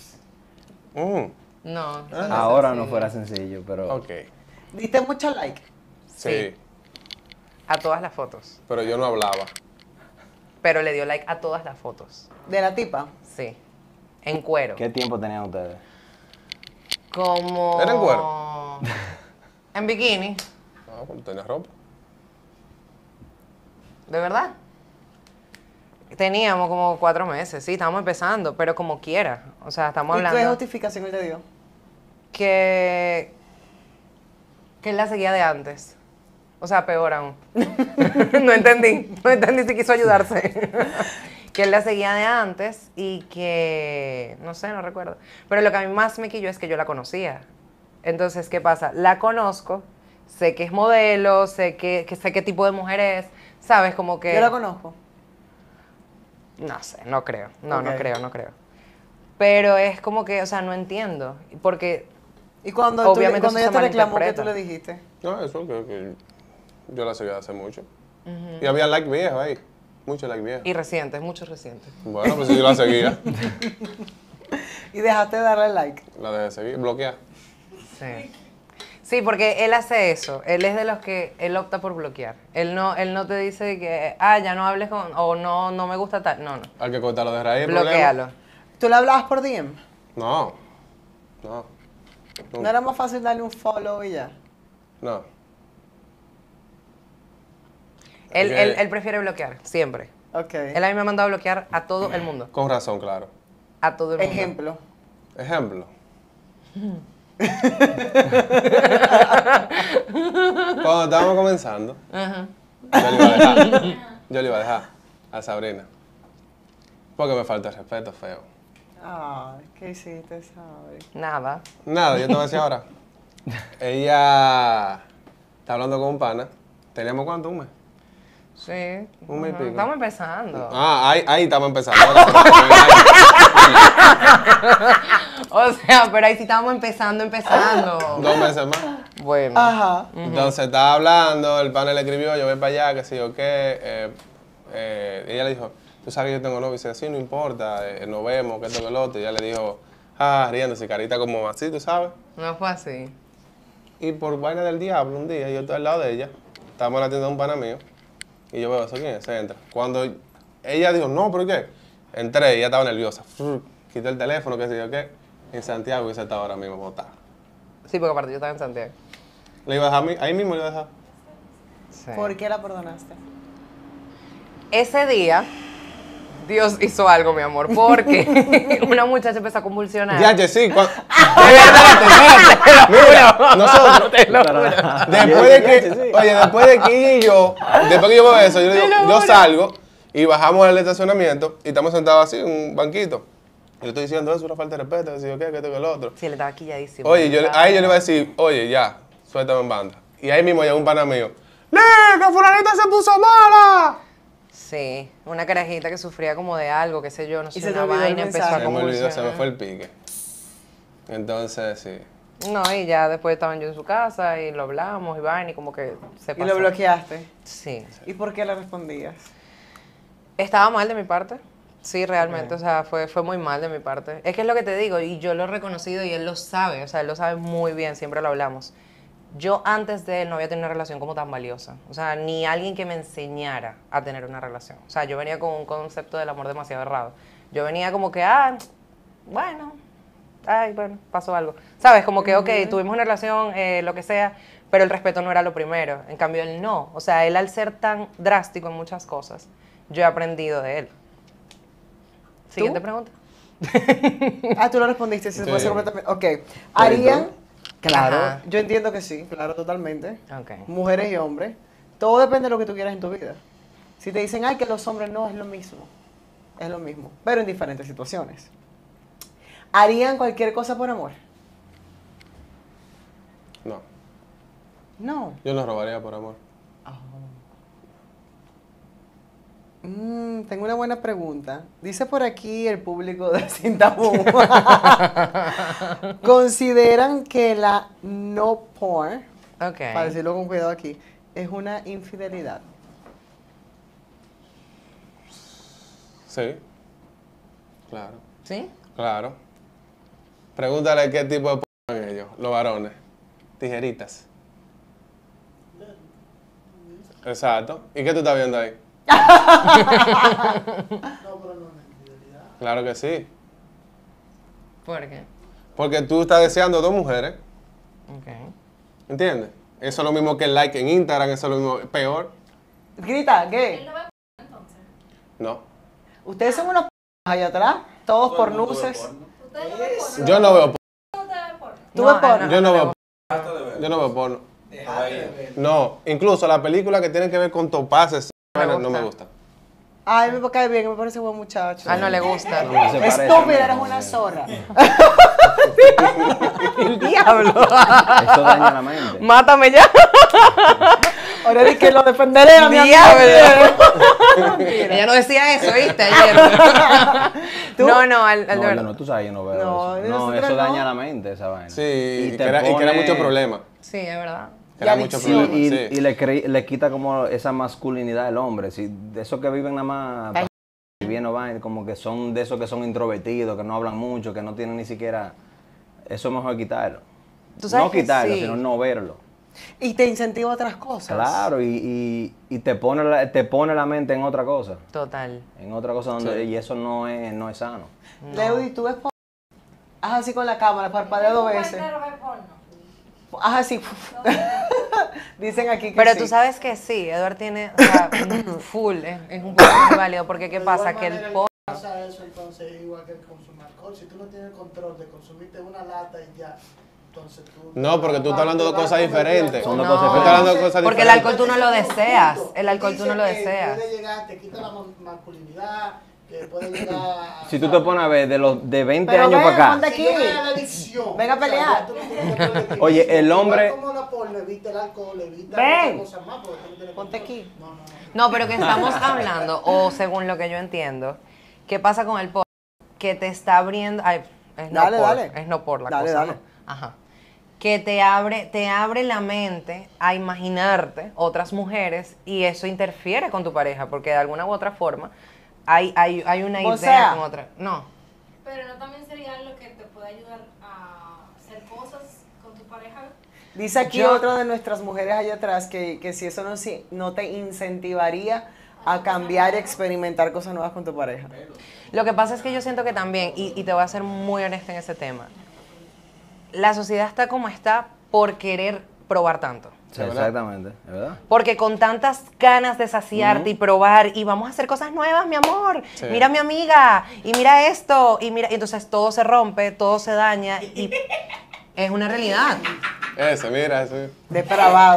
Mm, No. eso no es Ahora no sencillo. fuera sencillo, pero... ok, Diste mucho like. sí, Sí. A todas las fotos. pero yo no hablaba. Pero le dio like a todas las fotos. De la tipa. Sí. En cuero. ¿Qué tiempo tenían ustedes? Como... ¿Era en cuero? En bikini. No, cuando tenía ropa. ¿De verdad? Teníamos como 4 meses, sí, estábamos empezando, pero como quiera. O sea, estamos ¿Y qué hablando justificación él te dio? que él la seguía de antes. O sea, peor aún. No entendí si quiso ayudarse. Que él la seguía de antes y que, no sé, no recuerdo. Pero lo que a mí más me quilló es que yo la conocía. Entonces, ¿qué pasa? La conozco, sé que es modelo, sé qué tipo de mujer es, ¿sabes? Como que... Yo la conozco. No sé, no creo. No Ok. creo. Pero es como que, o sea, no entiendo. Porque Y cuando, Obviamente cuando eso ella se te reclamó, ¿qué malinterpreta. tú le dijiste? No, eso que yo la seguía hace mucho. Y había like viejo ahí, mucho like viejo. y recientes, muchos recientes. Bueno, pues si yo la seguía, Y dejaste de darle like. la dejé seguir, bloquear. Sí. Sí, porque él hace eso. Él es de los que él opta por bloquear. Él no te dice que, ya no hables con, o no me gusta tal. No. Hay que cortarlo de raíz. el problema. Bloquéalo. ¿Tú le hablabas por DM? No. ¿No era más fácil darle un follow y ya? No. Él, Ok. él prefiere bloquear, siempre. Ok. Él a mí me ha mandado a bloquear a todo el mundo. Con razón, claro. A todo el mundo. Ejemplo. Ejemplo. Cuando estábamos comenzando, yo le iba a dejar a Sabrina. Porque me falta el respeto, feo. Ay, ¿qué hiciste, sabes? Nada. Nada, yo te voy a decir ahora. Ella está hablando con un pana. ¿Teníamos cuánto? ¿Un mes? Sí. Un mes y pico. Estamos empezando. Ahí estamos empezando. O sea, pero ahí sí estamos empezando. 2 meses más. Bueno. Ajá. Entonces estaba hablando, el pana le escribió, yo voy para allá, que sé yo qué. Ella le dijo, tú sabes que yo tengo novio. Y dice, sí, no importa, nos vemos, que esto, que el otro. Y ella le dijo, riéndose, carita como así, tú sabes. No fue así. Y por vaina del diablo, un día, yo estoy al lado de ella, estábamos en la tienda de un pana mío, y yo veo, ¿eso quién es? Se entra. Cuando ella dijo, no, ¿pero qué? Entré y ella estaba nerviosa. Quité el teléfono, qué sé yo qué, en Santiago, y se estaba ahora mismo botada. Sí, porque aparte yo estaba en Santiago. Le iba a dejar ahí mismo le iba a dejar. Sí. ¿Por qué la perdonaste? Ese día, Dios hizo algo, mi amor, porque una muchacha empezó a convulsionar. Ya, sí, espérate. Mira, nosotros, después de que, oye, después de que después que yo veo eso, yo digo, yo salgo y bajamos al estacionamiento y estamos sentados así en un banquito. Y yo estoy diciendo, eso es una falta de respeto, que si yo qué, que esto, que el otro. Sí, él estaba quilladísimo. Oye, a ella yo le iba a decir, oye, ya, suéltame en banda. Y ahí mismo llegó un pana mío, ¡que fulanita se puso mala! Sí, una carajita que sufría como de algo, qué sé yo, no sé, Y se te una olvidó el vaina, empezó a mensaje. Se me olvidó, convulsionar. se me fue el pique. Entonces, sí. No, y ya después estaban yo en su casa y lo hablamos y vaina y como que se Y pasó. lo bloqueaste. Sí. ¿Y por qué le respondías? Estaba mal de mi parte. Sí, realmente, o sea, fue muy mal de mi parte. Es que es lo que te digo, y yo lo he reconocido y él lo sabe, o sea, él lo sabe muy bien, siempre lo hablamos. Yo antes de él no había tenido una relación como tan valiosa, o sea, ni alguien que me enseñara a tener una relación. O sea, yo venía con un concepto del amor demasiado errado. Yo venía como que, bueno, pasó algo. ¿Sabes? Como que, ok, tuvimos una relación, lo que sea, pero el respeto no era lo primero. En cambio, él no. O sea, él al ser tan drástico en muchas cosas, yo he aprendido de él. Siguiente pregunta. Tú lo respondiste, sí, se puede Sí. ser completamente. Ok. ¿Harían? Claro, Ajá. yo entiendo que sí, claro, totalmente. Ok. Mujeres y hombres. Todo depende de lo que tú quieras en tu vida. Si te dicen, que los hombres no, es lo mismo. Es lo mismo, pero en diferentes situaciones. ¿Harían cualquier cosa por amor? No, No. yo no robaría por amor. Tengo una buena pregunta. Dice por aquí el público de Sin Tabú. ¿Consideran que la no porn, Ok. para decirlo con cuidado aquí, es una infidelidad? Sí, claro, ¿Sí? claro. Pregúntale qué tipo de ponen ellos, los varones. Tijeritas. Exacto. ¿Y qué tú estás viendo ahí? Claro que sí. ¿Por qué? Porque tú estás deseando dos mujeres, Ok. ¿entiendes? Eso es lo mismo que el like en Instagram, eso es lo mismo, peor. Grita, Él ¿qué? no ve entonces. No. Ustedes son unos allá atrás, todos Todo el mundo ve pornuces. porno. Ustedes no ven porno. Yo no veo porno. ¿Tú no te ves porno? ¿Tú ves porno? Yo no veo Basta de ver. Yo no veo porno. Deja de ver. No, incluso las películas que tienen que ver con topaces Me no gusta. me gustan. Ay, me cae bien, me parece buen muchacho. A él no le gusta. No, se parece, Estúpida, eres no, una zorra. El diablo. Eso daña la mente. Mátame ya. Ahora di que lo defenderé a mi Diablo. Ella no decía eso, ¿viste? Ayer. ¿Tú? No, al No, de yo verdad. no, tú sabes, yo no veo No, eso. No, nosotros eso no. daña la mente, esa vaina. Sí, Y y te crea pone- muchos problemas. Sí, es verdad. Crea Y muchos adicción. problemas, Y sí. le quita como esa masculinidad del hombre. Si, de esos que viven nada más Ay. y bien o vaina, como que son de esos que son introvertidos, que no hablan mucho, que no tienen ni siquiera. Eso es mejor quitarlo. Tú sabes No que quitarlo, sí. sino no verlo. Y te incentiva a otras cosas. Claro, y te pone la mente en otra cosa. Total. En otra cosa donde. Sí. Y eso no es sano. Leudy, tú ves porno. Haz así con la cámara, parpadea dos veces. Entero ve porno. Haz así. Dicen aquí que Pero sí. tú sabes que sí, Eduard tiene, o sea, full, es un punto muy válido, porque ¿qué pasa? Que el porno... Pasa eso entonces igual que el consumir alcohol. Si tú no tienes control de consumirte una lata y ya, entonces tú... No, porque tú estás hablando de cosas diferentes. Son dos No, cosas Tú estás hablando de cosas porque el diferentes. alcohol tú no lo deseas, el alcohol tú no lo Dice que deseas. Puede llegar, te quita la masculinidad, que puede llegar a... Si tú te pones a ver de 20 Pero años ven, para ponte acá. aquí. Llega a la adicción. Ven a pelear. ya tú no tienes control de ti Oye, mismo. el hombre- Igual como la porno, evita el alcohol, evita Ven. muchas cosas más, porque tú no tienes Ponte control. aquí. No, no, no. No, pero que estamos hablando, o según lo que yo entiendo, ¿qué pasa con el porno? Que te está abriendo... Ay, es no Dale, por, dale. es no por la Dale, cosa, dale. ¿no? Ajá. Que te abre la mente a imaginarte otras mujeres y eso interfiere con tu pareja, porque de alguna u otra forma hay una O idea sea, con otra. No. Pero no también sería lo que te puede ayudar a hacer cosas con tu pareja. Dice aquí Yo- otra de nuestras mujeres allá atrás que si eso no, no te incentivaría a cambiar y experimentar cosas nuevas con tu pareja. Lo que pasa es que yo siento que también, y te voy a ser muy honesta en ese tema, la sociedad está como está por querer probar tanto. Sí, exactamente, ¿es verdad? Porque con tantas ganas de saciarte y probar, y vamos a hacer cosas nuevas, mi amor, Sí. mira a mi amiga, y mira esto, y mira, entonces todo se rompe, todo se daña, y es una realidad. Ese, mira, ese. Depravado.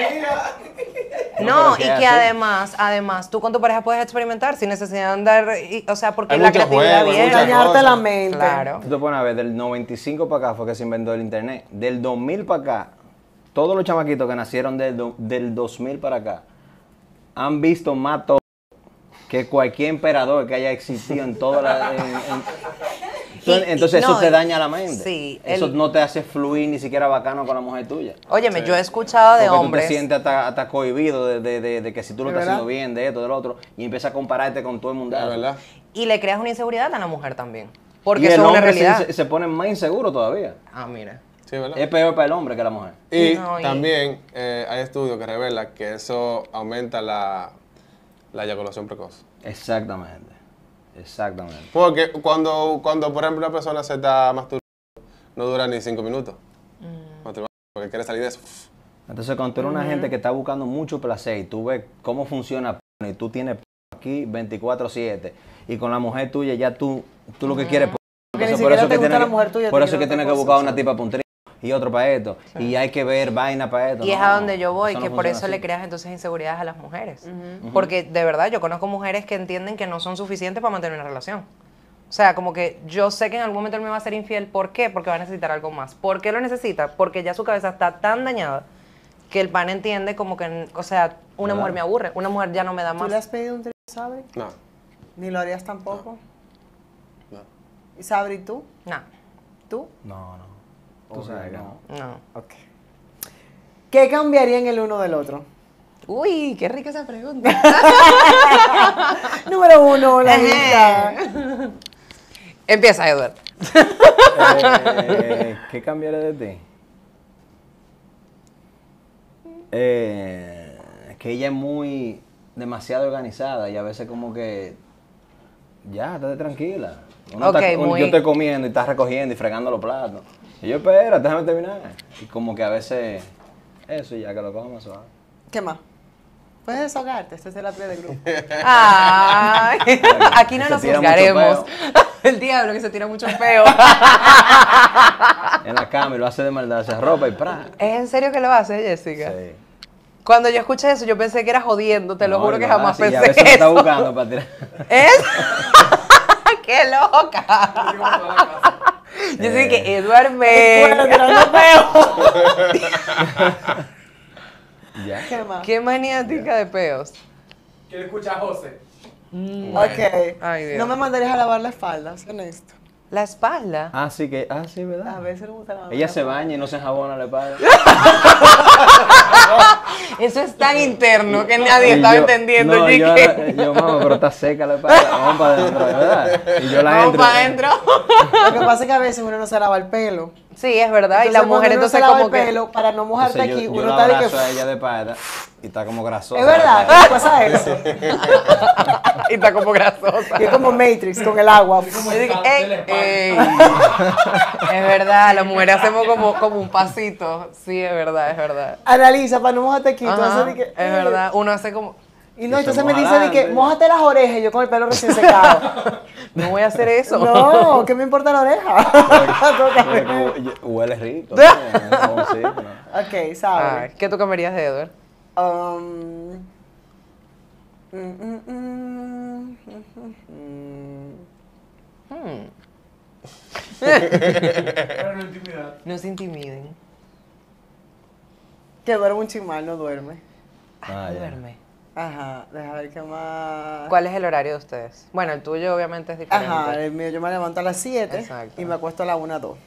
No, pero y ¿qué que hace? además, tú con tu pareja puedes experimentar sin necesidad de andar, o sea, porque Hay la muchos creatividad juegos, hay viene. muchas Dañarte cosas. la mente. Claro. Tú te pones a ver, del 95 para acá fue que se inventó el internet. Del 2000 para acá, todos los chamaquitos que nacieron del 2000 para acá han visto más todo que cualquier emperador que haya existido en toda la... Entonces no, eso te daña la mente. sí, Eso no te hace fluir ni siquiera bacano con la mujer tuya. Óyeme, yo he escuchado de Porque hombres. tú te sientes hasta cohibido de que si tú lo ¿Es estás verdad? haciendo bien, de esto, de lo otro, y empiezas a compararte con todo el mundo. Es verdad. Y le creas una inseguridad a la mujer también. Y Porque el eso es una hombre realidad. se pone más inseguro todavía. Ah, mira. Sí, ¿verdad? Es peor para el hombre que la mujer. Y No, y- también hay estudios que revelan que eso aumenta la eyaculación precoz. Exactamente. Exactamente. Porque cuando, por ejemplo, una persona se está masturbando, no dura ni 5 minutos. Masturbando, porque quiere salir de eso. Entonces, cuando tú eres una gente que está buscando mucho placer y tú ves cómo funciona y tú tienes aquí 24/7 y con la mujer tuya ya tú lo que quieres... Porque ni siquiera te gusta la mujer tuya, Por te eso es que quiere tienes que otra buscar cosa, una sí. tipa para un trío y otro para esto. Y hay que ver vaina para esto. Y es No, a donde yo voy, no que por funciona eso le así. creas entonces inseguridades a las mujeres. Porque de verdad yo conozco mujeres que entienden que no son suficientes para mantener una relación. O sea, como que yo sé que en algún momento él me va a ser infiel. ¿Por qué? Porque va a necesitar algo más. ¿Por qué lo necesita? Porque ya su cabeza está tan dañada que el pan entiende como que, o sea, una ¿Verdad? mujer me aburre, una mujer ya no me da ¿Tú más. le has pedido un trío, Sabri? No, ¿Ni lo harías tampoco? no. ¿Y Sabri, tú? No, ¿Tú? No, no. Tú sabes que no. no. Ok. ¿Qué cambiarían el uno del otro? Uy, qué rica esa pregunta. Número uno, la lista. Empieza, Edward. ¿Qué cambiaré de ti? Que ella es muy demasiado organizada y a veces como que ya, estate tranquila. Ok, muy- Yo estoy comiendo y estás recogiendo y fregando los platos. Y yo, espera, déjame terminar. Y como que a veces eso ya que lo cogamos suave. ¿Qué más? Puedes desahogarte, esta es terapia de grupo. Ay, aquí no Se nos tira mucho juzgaremos. peo. El diablo que se tira mucho peo. En la cama y lo hace de maldad, se arropa y ¡pra! ¿Es en serio que lo hace, Jessica? Sí. Cuando yo escuché eso, yo pensé que era jodiendo, te lo No, juro y que lo jamás hace, y pensé a veces me está eso. buscando para tirar. ¿Es? ¡Qué loca! Yo sé que Edward Bueno, me... tirando peo. Ya. ¿Qué más? ¡Qué maniática de peos! ¿Quién escucha a José? Ok. Ay, Dios. No me mandarías a lavar la espalda, sé honesto. La espalda. Sí, ¿verdad? A veces le gusta lavar Ella la se espalda. baña y no se enjabona la espalda. Eso es tan interno que nadie Y estaba yo- entendiendo. No, yo yo, que- yo, mamá, pero está seca la espalda. Vamos para adentro, ¿verdad? Y yo la Vamos entro. para adentro. Lo que pasa es que a veces uno no se lava el pelo. Sí, es verdad. Y Entonces, la cuando mujer uno entonces se lava como el que... pelo, para no mojarte Entonces, aquí, yo uno la está de abrazo a que... ella de espalda y está como grasosa. Es verdad, ¿qué pasa eso? y está como grasosa. Y es como Matrix con el agua. Como Yo el digo, canto de la ey. espalda. Es verdad, las mujeres hacemos como un pasito. Sí, es verdad, es verdad. Analiza para no mojarte aquí. tú Ajá, haces de que, es verdad. Uno hace como... Y no, Y se entonces me moja dice de que, adelante. mójate las orejas y yo con el pelo recién secado. No voy a hacer eso. No, ¿qué me importa la oreja? Pero como- huele rico. ¿no? Como sí, ¿no? Ok, Ay, ¿sabes? ¿qué tú cambiarías de Edward? Pero no intimidad. No se intimiden. Que duerme un chimal, no duerme. Ah, ya. Duerme. Ajá, deja ver qué más. ¿Cuál es el horario de ustedes? Bueno, el tuyo obviamente es diferente. Ajá, el mío yo me levanto a las 7 Exacto. y me acuesto a las 1, 2.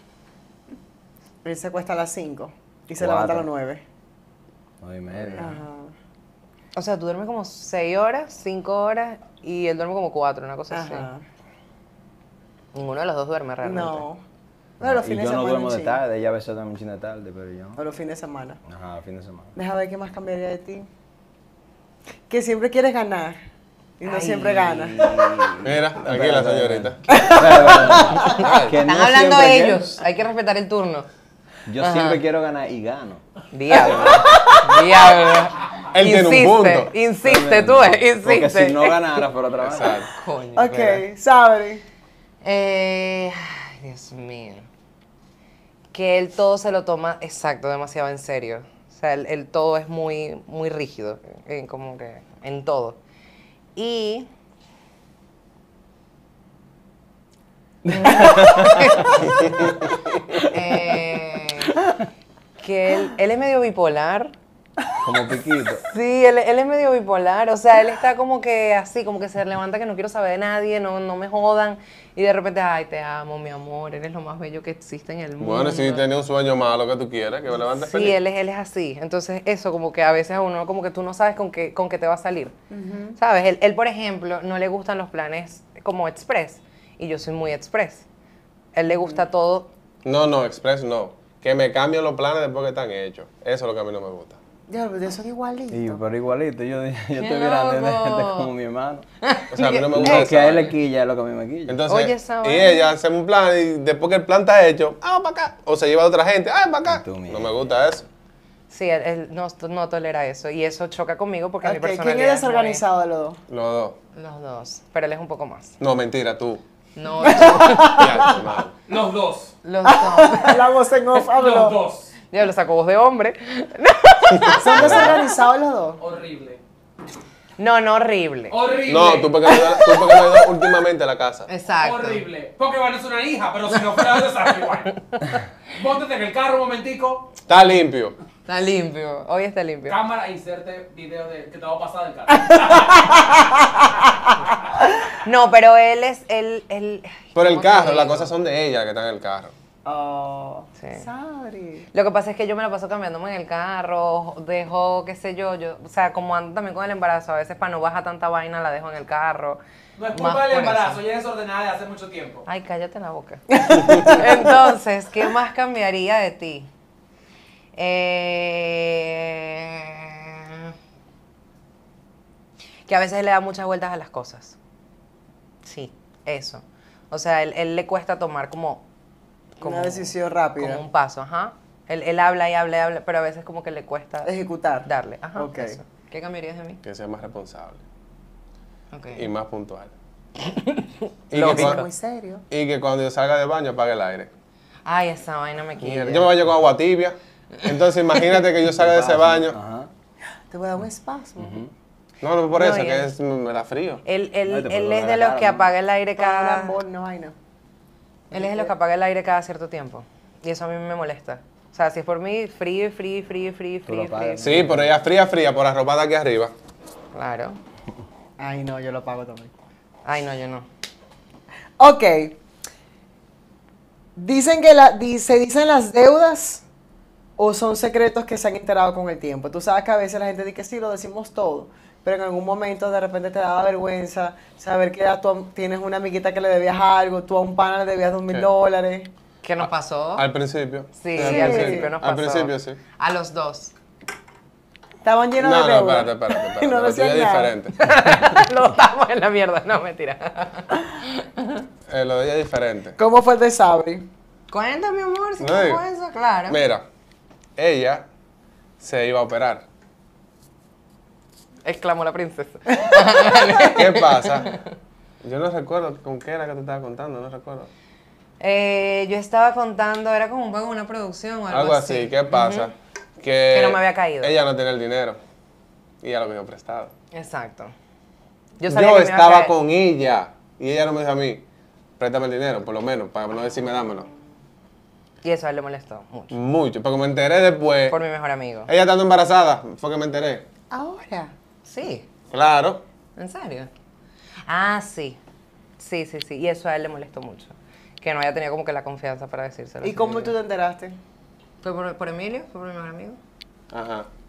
Él se acuesta a las 5 y se Cuatro. levanta a las 9. 9:30. Ajá. O sea, tú duermes como 6 horas, 5 horas y él duerme como 4, una cosa así. Ajá. Ninguno de los dos duerme realmente. No. No, los Y fines yo de no semana. duermo un de chin. tarde, ella a veces duerme un chin de tarde, pero yo. O los fines de semana. Ajá, fin de semana. Deja ver qué más cambiaría de ti. Que siempre quieres ganar. Y no Ay. siempre ganas. Mira, tranquila, señorita. Que Están no hablando siempre ellos, hay que respetar el turno. Yo siempre quiero ganar y gano. Diablo. Diablo. Él tiene un punto. Insiste, tú, insiste. Porque si no ganara por otra vez. Exacto. Coño, Ok, espera. Sabri. Ay, Dios mío. Que él todo se lo toma, exacto, demasiado en serio. O sea, él todo es muy, muy rígido, como que en todo. Y... que él es medio bipolar. Como piquito. Sí, él es medio bipolar, o sea, él está como que así, como que se levanta que no quiero saber de nadie, no me jodan, y de repente, ay, te amo, mi amor, eres lo más bello que existe en el mundo. Bueno, si tienes un sueño malo que tú quieras, que me levantes Sí, feliz. él es así, entonces eso como que a veces a uno como que tú no sabes con qué te va a salir, ¿sabes? Él, por ejemplo, no le gustan los planes como express, y yo soy muy express. Él le gusta todo. No, Express no. Que me cambien los planes después que están hechos. Eso es lo que a mí no me gusta. Ya, pero eso es igualito. Y, pero igualito, yo estoy ¡Qué mirando de loco! gente como mi hermano. O sea, a mí no me gusta Que esa a él le vaina. quilla es lo que a mí me quilla. Entonces, Oye, esa y vaina. ella hace un plan y después que el plan está hecho, para acá. O se lleva a otra gente, para acá. Y tú, mira. No me gusta eso. Sí, él no tolera eso, y eso choca conmigo porque mi Ok, personalidad ¿quién es muy- desorganizado de los dos? Los dos. Los dos, pero él es un poco más. No, mentira, tú. No, Ya, hermano. Los dos. los dos. La voz en off Los habló. dos. Ya lo sacó voz de hombre. ¿Son desorganizados los dos? Horrible. No, horrible. Horrible. No, tú porque no has ido últimamente a la casa. Exacto. Horrible. Porque bueno, es una hija, pero si no fuera de esa, igual. Móntate en el carro un momentico. Está limpio. Está limpio. Hoy está limpio. Cámara, inserte video de que te va a pasar del carro. No, pero él es. Él, Por el ¿cómo te carro, las digo? cosas son de ella que están en el carro. Oh, Sí. Sabri. Lo que pasa es que yo me la paso cambiándome en el carro, dejo, qué sé yo, o sea, como ando también con el embarazo, a veces para no bajar tanta vaina la dejo en el carro. No es Más culpa del por embarazo, eso. ya es desordenada de hace mucho tiempo. Ay, cállate la boca. Entonces, ¿qué más cambiaría de ti? Que a veces le da muchas vueltas a las cosas. Sí, eso. O sea, él le cuesta tomar como Una decisión rápida. como un paso, ajá. Él habla y habla y habla, pero a veces como que le cuesta Ejecutar. darle. Ajá, Ok. eso. ¿Qué cambiarías de mí? Que sea más responsable Okay. y más puntual. y, Lógico. que Muy cuando, serio. y que cuando yo salga del baño apague el aire. Ay, esa vaina me quilla. Yo me baño con agua tibia. Entonces imagínate que yo salga de ese baño. Ajá. Te voy a dar un espasmo. No, por No, eso, y que él- me da frío. Él No, te puedo es de dar los la que cara, ¿no? apaga el aire Para cada... amor, no vaina. Él es de los que apaga el aire cada cierto tiempo. Y eso a mí me molesta. O sea, si es por mí, frío. Tú lo apagas. Sí, pero ella fría por arropada aquí arriba. Claro. Ay, no, yo lo pago también. Ay, no, yo no. Ok. Dicen que se dicen las deudas o son secretos que se han enterado con el tiempo. Tú sabes que a veces la gente dice que sí, lo decimos todo, pero en algún momento de repente te daba vergüenza saber que tú tienes una amiguita que le debías algo, tú a un pana le debías $2,000. ¿Qué nos pasó? Al principio. Sí, Sí. al principio nos pasó. Al principio sí. A los dos. Estaban llenos No, de no, deudas. espérate. Y no Lo tuyo decían es nada. diferente. Los estamos en la mierda. No, mentira. Lo de ella es diferente. ¿Cómo fue el de Sabri? Cuéntame, mi amor, si No no digo. fue eso, claro. Mira, ella se iba a operar. Exclamó la princesa. ¿Qué pasa? Yo no recuerdo con qué era que te estaba contando, no recuerdo. Yo estaba contando, era como un pago, una producción o Algo así, ¿qué pasa? Que no me había caído. Ella no tenía el dinero. Y ella lo cogió prestado. Exacto. Yo sabía que me iba a estaba caer. con ella. Y ella no me dijo a mí, préstame el dinero, por lo menos, para no decirme dámelo. Y eso a él le molestó mucho. Mucho, porque me enteré después. Por mi mejor amigo. Ella estando embarazada, fue que me enteré. Ahora. Sí, Claro. ¿en serio? Ah, sí. Sí. Y eso a él le molestó mucho. Que no haya tenido como que la confianza para decírselo. ¿Y cómo tú te enteraste? ¿Fue por Emilio? ¿Fue por mi mejor amigo? Ajá.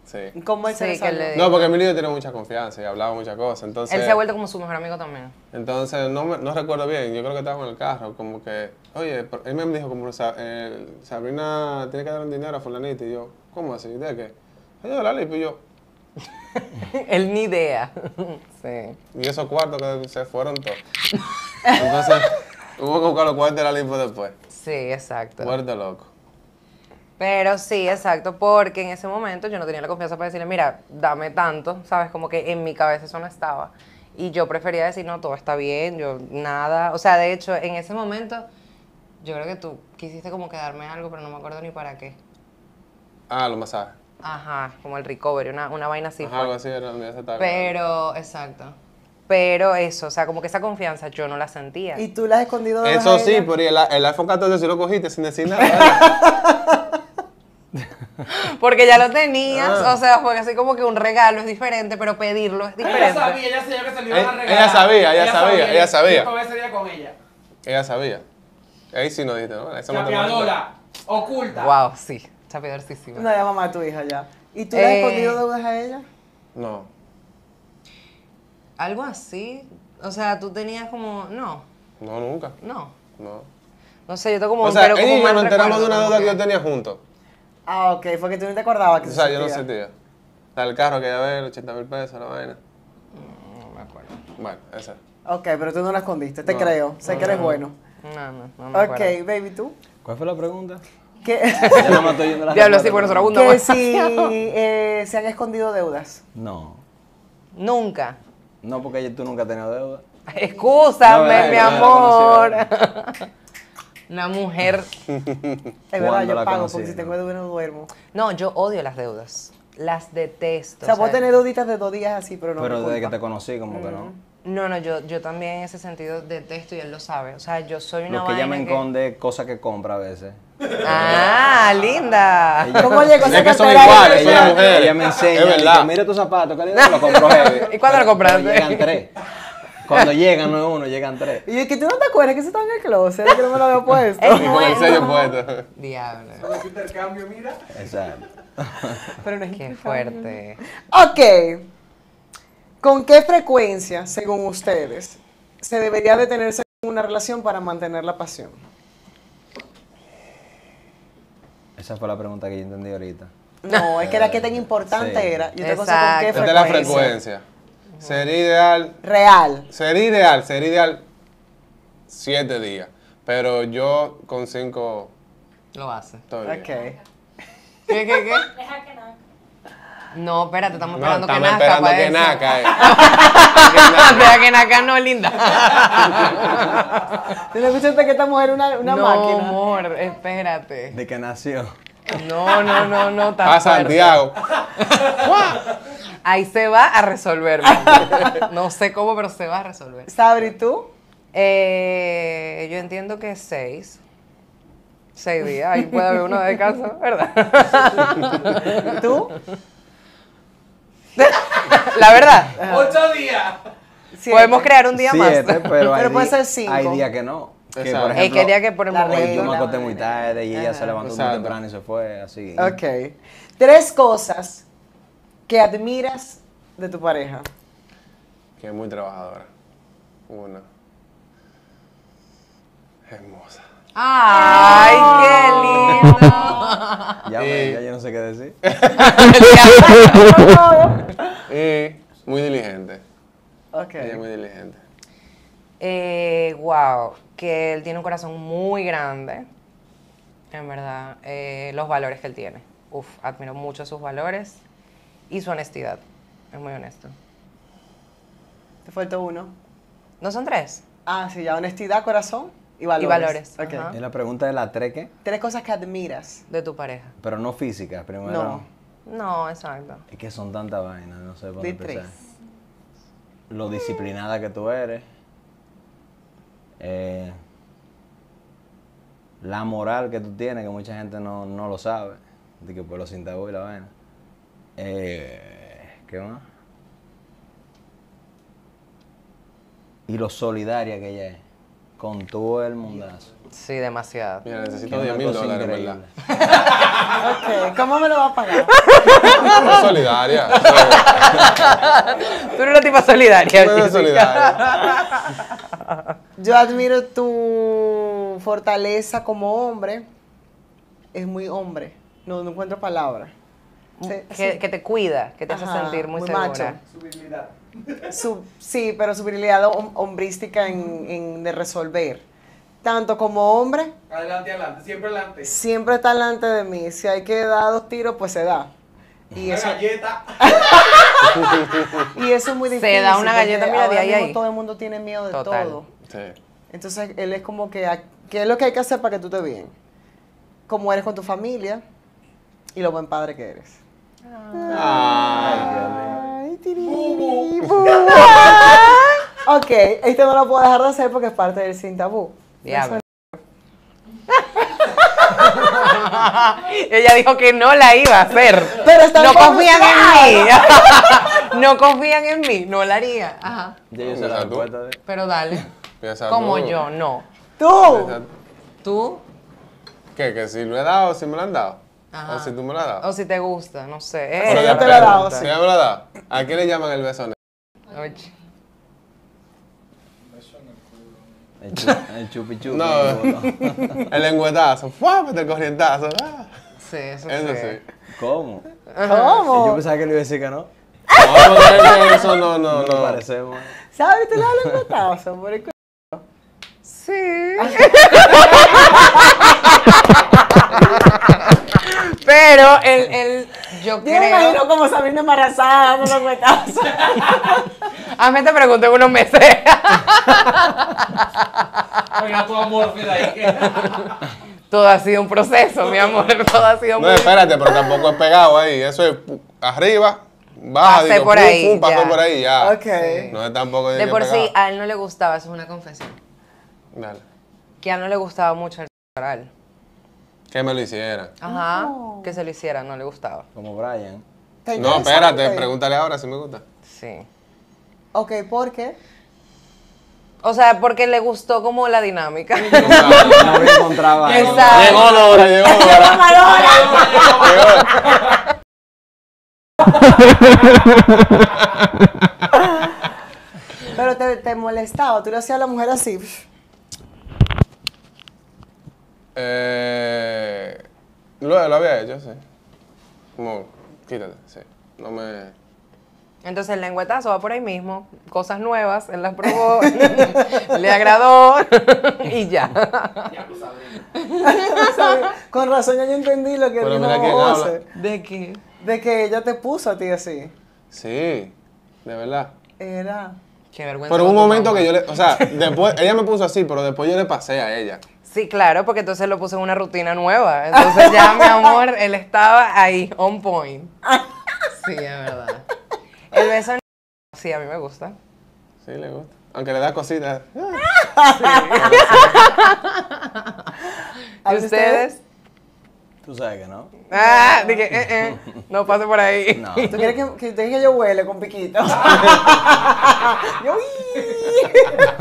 Sí. ¿Cómo él se Sí, que resolvió? le- No, porque Emilio tiene mucha confianza y hablaba muchas cosas. Entonces, Él se ha vuelto como su mejor amigo también. entonces no recuerdo bien. Yo creo que estábamos en el carro. Como que, oye, él me dijo, como Sabrina tiene que dar un dinero a Fulanita. Y yo, ¿cómo así? ¿De qué? Yo, la Lipo. Y yo, Él ni idea. Sí. y esos cuartos que se fueron todos. Entonces, hubo que buscar los cuartos de la Lipo después. Sí, exacto. Muerte loco. Pero sí, exacto, porque en ese momento yo no tenía la confianza para decirle, mira, dame tanto, ¿sabes? Como que en mi cabeza eso no estaba. Y yo prefería decir, no, todo está bien, yo nada. O sea, de hecho, en ese momento, yo creo que tú quisiste como que darme algo, pero no me acuerdo ni para qué. Ah, los masajes. Ajá, como el recovery, una vaina así. Ajá, fue. algo así era donde ya se estaba Pero, exacto. Pero eso, o sea, como que esa confianza yo no la sentía. ¿Y tú la has escondido de Eso sí, ella? pero el iPhone 14 sí lo cogiste sin decir nada. Porque ya lo tenías, Ah. o sea, fue así como que un regalo es diferente, pero pedirlo es Ella diferente. sabía que se le iban a Ella regalar. sabía, ella sabía. Yo pasé ese día con ella. Ella sabía. Ahí sí no dijiste, ¿no? Esa matemática. Chapeadora, oculta. Wow, sí, chapeadorcísima. No, ya mamá, tu hija ya. ¿Y tú le has escondido deudas a ella? No. Algo así, o sea, tú tenías como, no, No, nunca. no. No. Sé, yo tengo como O un sea, pero ella como y yo mal nos enteramos de recuerdo, una como deuda que que- yo tenía juntos. Ah, ok, fue que tú no te acordabas que O sea, yo no existía. sentía. O sea, el carro que ya ve, 80,000 pesos, la vaina. No me acuerdo. Bueno, esa. Ok, pero tú no la escondiste, te No. creo. Sé que eres bueno. No me acuerdo. Ok, baby, ¿tú? ¿Cuál fue la pregunta? Que, Ya no me estoy yendo la Diablo, sí, respuesta, por eso pero- abunda que más. si se han escondido deudas. No. Nunca. No, porque tú nunca has tenido deuda. Excúsame, No, mi no, amor. no, Una mujer. Es verdad, ¿Cuándo yo la pago conocí? porque si tengo deuda no duermo. No, yo odio las deudas. Las detesto. O sea, puedo ¿sabes? tener deuditas de 2 días así, pero no. Pero me desde que culpa. te conocí, como que no. No, yo también en ese sentido detesto y él lo sabe. O sea, yo soy una Lo que ella me vaina que- esconde es cosas que compra a veces. Ah, linda. ¿Cómo llegó esa Es que son cartera ahí? iguales, son Ella, mujeres. ella me enseña, Es dice, verdad. mira tus zapatos, ¿qué lindo, lo compro heavy. ¿Y cuándo lo compraste? Pero llegan 3. Cuando llegan, no es uno, llegan 3. Y es que tú no te acuerdas que eso estaba en el closet, que no me lo había puesto. Es Y con el bueno. sello puesto. Diablo. Ese intercambio, mira. Exacto. Pero no es Qué fuerte. Ok. ¿Con qué frecuencia, según ustedes, se debería de tener sexo en una relación para mantener la pasión? Esa fue la pregunta que yo entendí ahorita. No, es que era que tan importante Sí. era. Y otra cosa, ¿con qué Exacto. Esta es la frecuencia? frecuencia. Sería Real. sería ideal 7 días. Pero yo con 5 Lo hace. estoy bien. Ok. ¿Qué? Deja que nada. No, espérate, estamos No, esperando que estamos nazca esperando para que eso. nazca. Deja que nazca no, linda. ¿Tú no escuchaste que esta mujer es una no, máquina? amor, espérate. De que nació. No, está A fuerte. Santiago. Ahí se va a resolver. No sé cómo, pero se va a resolver. Sabri, ¿tú? Yo entiendo que 6. 6 días. Ahí puede haber uno de casa, ¿verdad? ¿Tú? La verdad. 8 días. Siete. Podemos crear un día 7, más. pero, Pero puede ser 5. hay días que no. Que, Exacto. por Es que día que ejemplo, por el La momento. regla. yo me acosté muy tarde y ella se levantó muy Exacto. temprano y se fue, así. Ok. 3 cosas que admiras de tu pareja. Que es muy trabajadora. Una. Hermosa. ¡Ay, qué lindo! Ya yo no sé qué decir. Y muy diligente. Ok. Ella es muy diligente. Wow, que él tiene un corazón muy grande. En verdad, los valores que él tiene. Uf, admiro mucho sus valores y su honestidad. Es muy honesto. Te faltó uno. ¿No son 3? Ah, sí, ya. Honestidad, corazón y valores. Y valores, Ok. ajá. Y la pregunta de la treque, 3 cosas que admiras. De tu pareja. pero no física, primero. No. No, exacto. Es que son tantas vainas, no sé por Di dónde empezar. 3. Lo disciplinada que tú eres. La moral que tú tienes, que mucha gente no lo sabe. De que por los sin tabú y la vaina. ¿Qué más? Y lo solidaria que ella es. Con todo el mundazo. Sí, demasiado. Mira, Que necesito es una 10,000 cosa dólares, increíble. ¿verdad? Ok, ¿cómo me lo va a pagar? Es solidaria. Tú eres una tipa solidaria. Tú eres Jessica. solidaria. Yo admiro tu fortaleza como hombre. Es muy hombre. No encuentro palabras. Que te cuida, que te hace Ajá, sentir muy muy segura. macho. Su virilidad. Sí, pero su virilidad hombrística de resolver. Tanto como hombre, Adelante, adelante, siempre adelante. siempre está delante de mí. Si hay que dar 2 tiros, pues se da. Y Una eso, galleta. y eso es muy Se difícil. da una porque galleta, mira, de ahora ahí a mismo ahí. todo el mundo tiene miedo de Total. todo. Sí. Entonces, él es como que, ¿qué es lo que hay que hacer para que tú te bien? Cómo eres con tu familia y lo buen padre que eres. Ay, tiriri, bu. Ok, esto no lo puedo dejar de hacer porque es parte del Sin Tabú. Diablo. Ella dijo que no la iba a hacer. Pero están no confían en mí. confiados. No confían en mí. No la haría. Ajá. Ya yo sé la Piensa tú. respuesta de... Pero dale. Piensa Como tú. yo, no. Tú. Piensa- ¿Tú? ¿Qué? ¿Que si lo he dado o si me lo han dado? Ajá. ¿O si tú me lo has dado? O si te gusta, no sé. Pero yo ya, te lo he pero, dado, si sí. ya me lo has dado, ¿a qué le llaman el beso negro? Oye. El chupi chupi. No. El lengüetazo. ¡Fua! El corrientazo. ¡Ah! Sí, eso Eso sí. sí. ¿Cómo? ¿Cómo? Yo pensaba que le iba a decir que no. No, porque eso no, no, No no. parecemos. ¿Sabes? Tú le das lengüetazo por el Sí. Pero yo Yo me imagino creo. como Sabrina embarazada dando lengüetazo. Hazme esta pregunta en unos meses. Oiga, tu amor, mira ahí. Todo ha sido un proceso, mi amor. Todo ha sido No, muy. espérate, pero tampoco es pegado ahí. Eso es arriba, baja, Pasé digo, por pum, ahí, pum, pasó ya. por ahí, ya. Ok. No es tampoco De por sí, pegado. a él no le gustaba, eso es una confesión. Dale. Que a él no le gustaba mucho el oral. Que me lo hicieran. Ajá. Que se lo hiciera, no le gustaba. Como Brian. ¿Está No, interesante? espérate, pregúntale ahora si me gusta. Sí. Ok, ¿por qué? O sea, porque le gustó como la dinámica. No me encontraba. Exacto. Llegó Dora, llegó Dora. Pero te molestaba, tú le hacías a la mujer así. Lo había hecho, sí. Como, quítate, sí. No me... Entonces el lengüetazo va por ahí mismo, cosas nuevas, él las probó, le agradó y ya. Con razón ya yo entendí lo que Pero dijo mira quién José. habla. ¿De qué? De que ella te puso a ti así. Sí, de verdad. Era. Qué vergüenza. Pero hubo un con tu momento mamá. que yo le... O sea, después, ella me puso así, pero después yo le pasé a ella. Sí, claro, porque entonces lo puse en una rutina nueva. Entonces ya, mi amor, él estaba ahí, on point. Sí, es verdad. El beso, sí, a mí me gusta. Sí, le gusta. Aunque le da cositas. ¿A ¿Y ustedes? Tú sabes que no. Ah, dije, no pase por ahí. No. ¿Tú quieres que yo huele con piquito? Yo, ¡uy!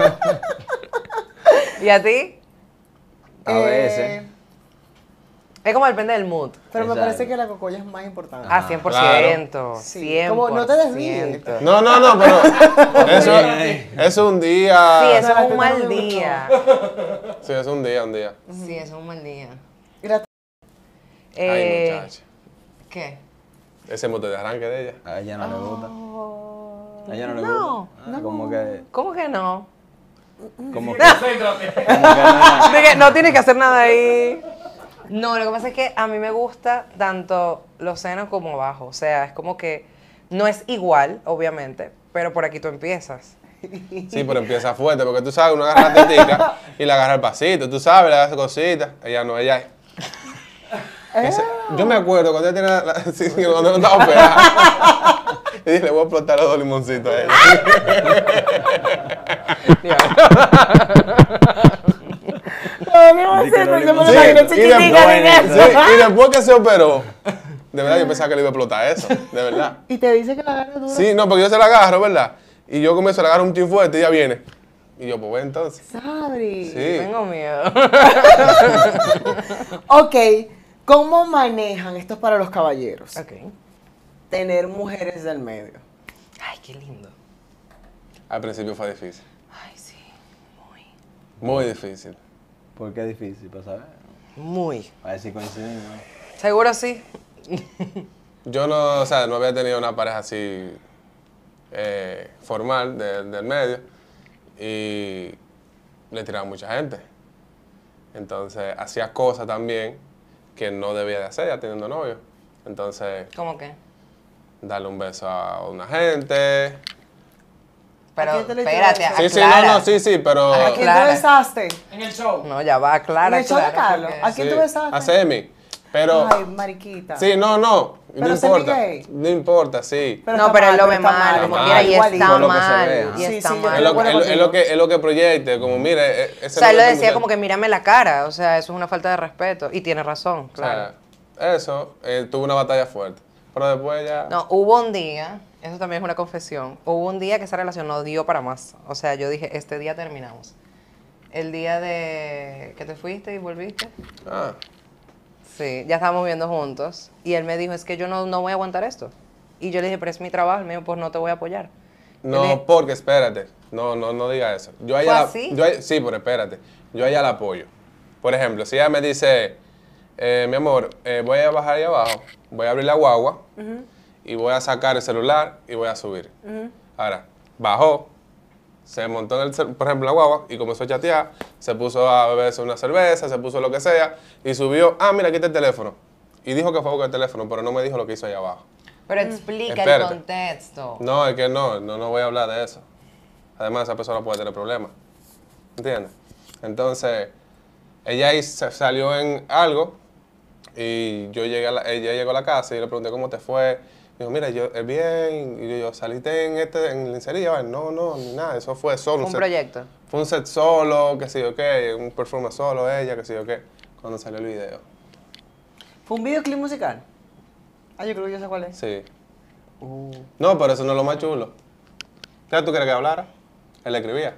¿Y a ti? A veces. Es como depende del mood. Pero me Exacto. parece que la cocoya es más importante. Ah, 100%. Claro. Sí, como no te desvíes. 100%. No, pero eso es un día. Sí, eso No, la es un teta mal no me día. Sí, es un día, un día. Sí, eso es un mal día. Y la- Ay, muchacha. ¿Qué? Ese mote de arranque de ella. A ella no le gusta. A ella no le No, gusta. Como que. ¿Cómo que no? Como que. Concéntrate. Dije, no tienes que hacer nada ahí. No, lo que pasa es que a mí me gusta tanto los senos como abajo. O sea, es como que no es igual, obviamente, pero por aquí tú empiezas. Sí, pero empieza fuerte, porque tú sabes, uno agarra la tetica y le agarra el pasito, tú sabes, le hace cositas. Ella no, ella es. Yo me acuerdo cuando ella tenía sí, cuando no estaba operada. Y dije, le voy a explotar los 2 limoncitos a ella. No, Di que no le yo me lo Sí, imagino y chiquitica, después, niña. sí, y después que se operó, de verdad yo pensaba que le iba a explotar eso, de verdad. Y te dice que la agarra dura. Sí, no, porque yo se la agarro, ¿verdad? Y yo comienzo a agarrar un chin fuerte y ella viene. Y yo, pues bueno, entonces. Sabri. Sí. Tengo miedo. Ok, ¿Cómo manejan, esto es para los caballeros, Ok. tener mujeres del medio? Ay, qué lindo. Al principio fue difícil. Ay, sí. Muy difícil. ¿Por qué es difícil para saber? Muy. A ver si coincidimos. ¿Seguro sí? Yo no, o sea, no había tenido una pareja así formal del medio y le tiraba mucha gente. Entonces hacía cosas también que no debía de hacer ya teniendo novio. Entonces, ¿Cómo qué? darle un beso a una gente. Pero, ¿A quién te le espérate, tiró eso? Sí, sí, aclara. no, sí, pero... ¿A quién te Clara. besaste? En el show. No, ya va, aclara, ¿En el show de aclara, Carlos? porque- ¿A quién sí, tú besaste? a Semi. Pero... Ay, mariquita. Sí, no, no Pero Semi importa. gay. No importa, sí. Pero no, está pero mal, él lo ve está mal, mal, como está quiera, mal. y Igualito. está Por lo que se mal, ve, y ajá. Sí, está sí, yo mal. Es lo, acuerdo es lo contigo. que, es lo que proyecte, como mire, ese O sea, él lo es el decía muchacho. como que mírame la cara, o sea, eso es una falta de respeto, y tiene razón, O claro. sea, eso, tuvo una batalla fuerte. Pero después ya... No, hubo un día, eso también es una confesión, hubo un día que esa relación no dio para más. O sea, yo dije, este día terminamos. El día de que te fuiste y volviste. Ah, Sí, ya estábamos viviendo juntos. Y él me dijo, es que yo no voy a aguantar esto. Y yo le dije, pero es mi trabajo. Él me dijo, pues no te voy a apoyar. no, Él- porque espérate. No diga eso. Yo a ella ¿Fue la- así? yo a- sí, pero espérate. Yo a ella la apoyo. Por ejemplo, si ella me dice, mi amor, voy a bajar ahí abajo, voy a abrir la guagua y voy a sacar el celular y voy a subir. Ahora, bajó, se montó en por ejemplo, la guagua y comenzó a chatear, se puso a beberse una cerveza, se puso lo que sea y subió, mira, aquí está el teléfono. Y dijo que fue a buscar el teléfono, pero no me dijo lo que hizo allá abajo. Pero explica el Espérate. contexto. No, es que no voy a hablar de eso. Además, esa persona puede tener problemas. ¿Entiendes? Entonces, ella ahí salió en algo y ella llegó a la casa y yo le pregunté cómo te fue. Dijo, mira, yo bien. Y yo, ¿saliste en lencería? No, ni nada. Eso fue solo. Fue un set. proyecto. Fue un set solo, que sé yo qué, un perfume solo, ella, que sé yo qué. Cuando salió el video. ¿Fue un videoclip musical? Ah, yo creo que yo sé cuál es. Sí. No, pero eso no es lo más chulo. ¿Qué tú quieres que hablara? Él le escribía.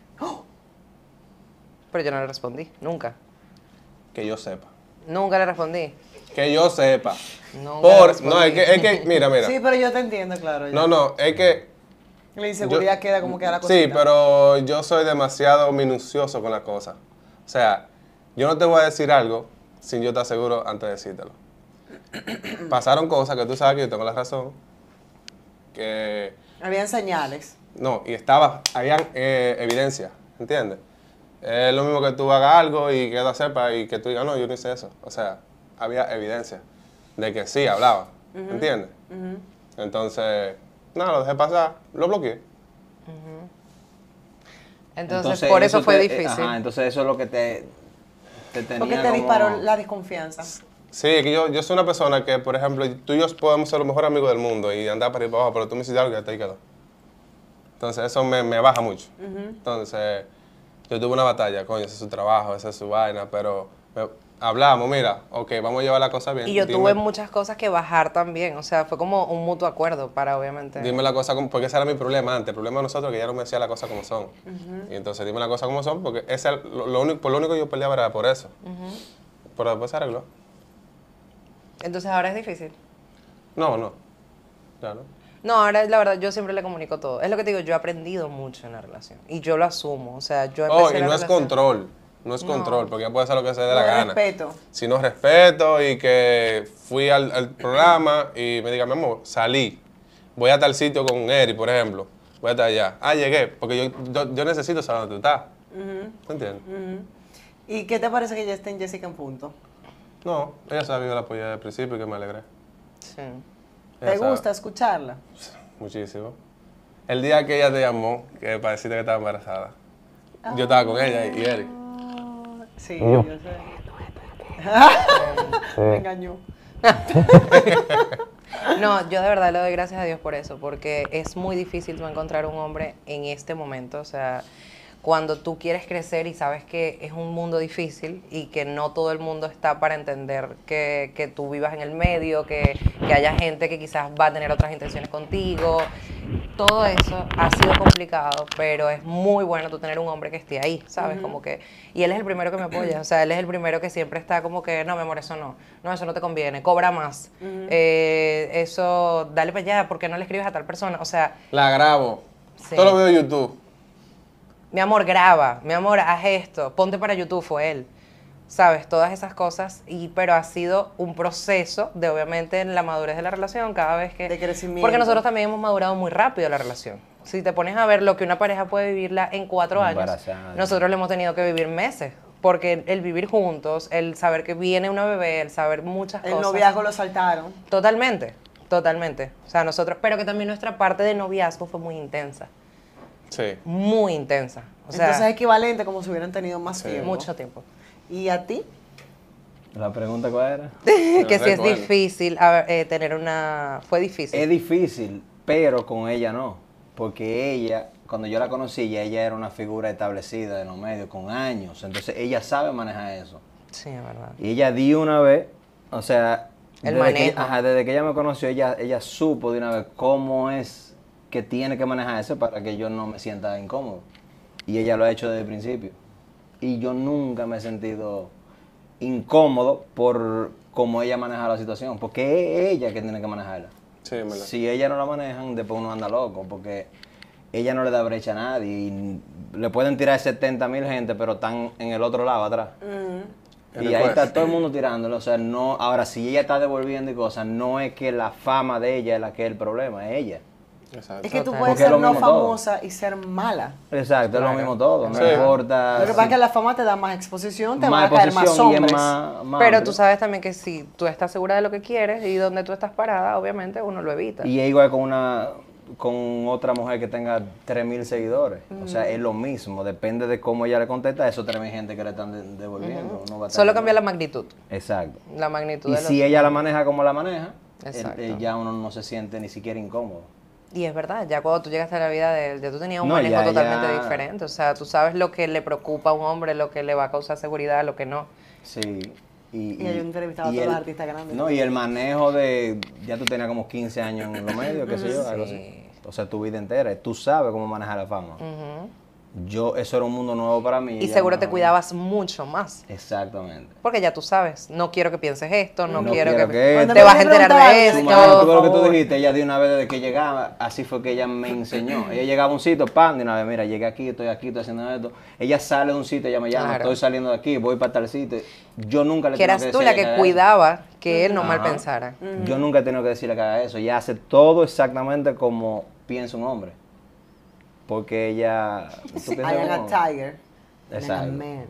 Pero yo no le respondí, nunca. Que yo sepa. Nunca le respondí. Que yo sepa. Nunca le respondí. No, es que, mira. Sí, pero yo te entiendo, claro. ya. No, es que... La inseguridad yo- queda como queda la cosita. Sí, pero yo soy demasiado minucioso con las cosas. O sea, yo no te voy a decir algo sin yo estar seguro antes de decírtelo. Pasaron cosas que tú sabes que yo tengo la razón. Que... Habían señales. No, y habían evidencia, ¿entiendes? Es lo mismo que tú hagas algo y que ella sepa y que tú digas, no, yo no hice eso. O sea, había evidencia de que sí hablaba, ¿entiendes? Entonces, nada, lo dejé pasar, lo bloqueé. Entonces, por eso fue te- difícil. Ajá, entonces eso es lo que te tenía Porque te como- disparó la desconfianza. Sí, que yo soy una persona que, por ejemplo, tú y yo podemos ser los mejores amigos del mundo y andar para arriba y para abajo, pero tú me hiciste algo y hasta ahí quedó. Entonces, eso me baja mucho. Entonces, yo tuve una batalla, coño, ese es su trabajo, esa es su vaina, pero hablamos, mira, ok, vamos a llevar la cosa bien. Y yo Dime- tuve muchas cosas que bajar también. O sea, fue como un mutuo acuerdo para obviamente. Dime la cosa como, porque ese era mi problema antes. El problema de nosotros es que ya no me decía las cosas como son. Y entonces dime las cosas como son, porque ese, lo único, por lo único que yo peleaba era por eso. Pero después se arregló. Entonces ahora es difícil. No. Ya no. No, ahora la verdad yo siempre le comunico todo. Es lo que te digo, yo he aprendido mucho en la relación. Y yo lo asumo. O sea, yo empecé Y la no es relación- control. No es control, porque ya puede ser lo que se dé la No, gana. respeto. Sino respeto y que fui al programa y me diga, mi amor, salí. Voy a tal sitio con Eri, por ejemplo. Voy a estar allá. Llegué, porque yo necesito saber dónde tú estás. ¿Entiendes? ¿Y qué te parece que ya esté en Jessica en punto? No, ella sabía que yo la apoyé desde el principio y que me alegré. Sí. Ella ¿Te sabe. gusta escucharla? Muchísimo. El día que ella te llamó, que para decirte que estaba embarazada, yo estaba con ella y Eric. Sí, yo sé. Me engañó. No, yo de verdad le doy gracias a Dios por eso, porque es muy difícil tú encontrar un hombre en este momento, o sea, cuando tú quieres crecer y sabes que es un mundo difícil y que no todo el mundo está para entender que tú vivas en el medio, que haya gente que quizás va a tener otras intenciones contigo. todo eso ha sido complicado, pero es muy bueno tú tener un hombre que esté ahí, ¿sabes? Como que, y él es el primero que me apoya, o sea, él es el primero que siempre está como que, no, mi amor, eso no te conviene, cobra más, eso, dale para allá, ¿por qué no le escribes a tal persona? O sea, La grabo. sí. Todo lo veo en YouTube. Mi amor, graba, mi amor, haz esto, ponte para YouTube, fue él. ¿Sabes? Todas esas cosas, pero ha sido un proceso de, obviamente, en la madurez de la relación, cada vez que... De crecimiento. Porque nosotros también hemos madurado muy rápido la relación. Si te pones a ver lo que una pareja puede vivirla en 4 años, Embarazada. nosotros le hemos tenido que vivir meses. Porque el vivir juntos, el saber que viene una bebé, el saber muchas El cosas... noviazgo lo saltaron. Totalmente, totalmente. O sea, nosotros... Pero que también nuestra parte de noviazgo fue muy intensa. Sí. Muy intensa. O sea, Entonces es equivalente como si hubieran tenido más tiempo. mucho tiempo. ¿Y a ti? ¿La pregunta cuál era? Que si es recuerdo. difícil tener una... Fue difícil. Es difícil, pero con ella no. Porque ella, cuando yo la conocí, ya ella era una figura establecida en los medios, con años. Entonces ella sabe manejar eso. Sí, es verdad. Y ella de una vez, o sea, El desde que, manejo. desde que ella me conoció, ella supo de una vez cómo es que tiene que manejar eso para que yo no me sienta incómodo. Y ella lo ha hecho desde el principio. Y yo nunca me he sentido incómodo por cómo ella maneja la situación, porque es ella que tiene que manejarla. Sí, en verdad. Si ella no la manejan, después uno anda loco, porque ella no le da brecha a nadie. Y le pueden tirar 70,000 gente, pero están en el otro lado atrás. Y ahí está todo el mundo tirándolo. O sea, no, ahora, si ella está devolviendo y cosas, no es que la fama de ella es la que es el problema, es ella. Exacto. Es que tú Total. puedes Porque es ser lo no mismo todo. famosa y ser mala. Exacto, es lo mismo todo, no Sí. importa. Lo que pasa es que la fama te da más exposición, te van más a caer más exposición y es hombres. más Pero amplio. tú sabes también que si tú estás segura de lo que quieres y donde tú estás parada, obviamente uno lo evita. Y es igual con otra mujer que tenga 3,000 seguidores. O sea, es lo mismo. Depende de cómo ella le contesta a esos 3,000 gente que le están devolviendo. Uno va a estar Solo de cambia la acuerdo. magnitud. Exacto. La magnitud Y de los... si ella la maneja como la maneja, Exacto. ya uno no se siente ni siquiera incómodo. Y es verdad, ya cuando tú llegaste a la vida de él, ya tú tenías un No, manejo ya- totalmente ya- diferente. O sea, tú sabes lo que le preocupa a un hombre, lo que le va a causar seguridad, lo que no. Sí. Y yo entrevistaba a y todos el- los artistas grandes. No, y el manejo de... Ya tú tenías como 15 años en los medios, qué sé yo, algo así. O sea, tu vida entera. Tú sabes cómo manejar la fama. Eso era un mundo nuevo para mí. Y ella seguro no- te cuidabas mucho más. Exactamente. Porque ya tú sabes, no quiero que pienses esto, no, No quiero quiero que... que Cuando te me vas a enterar preguntaban, de yo Tú, Esto, imagínate esto. tú lo que tú favor. dijiste, ella de una vez desde que llegaba, así fue que ella me enseñó. Ella llegaba a un sitio, pan, de una vez, mira, llegué aquí, estoy haciendo esto. Ella sale de un sitio, ella me llama, Claro. estoy saliendo de aquí, voy para tal sitio. Yo nunca le Que tengo eras que tú decir la a que ella cuidaba que él no mal Ajá. pensara. eso. Yo nunca he tenido que decirle que haga eso. Ella hace todo exactamente como piensa un hombre. Porque ella... ¿tú I piensas am como- a tiger. Exacto. And I'm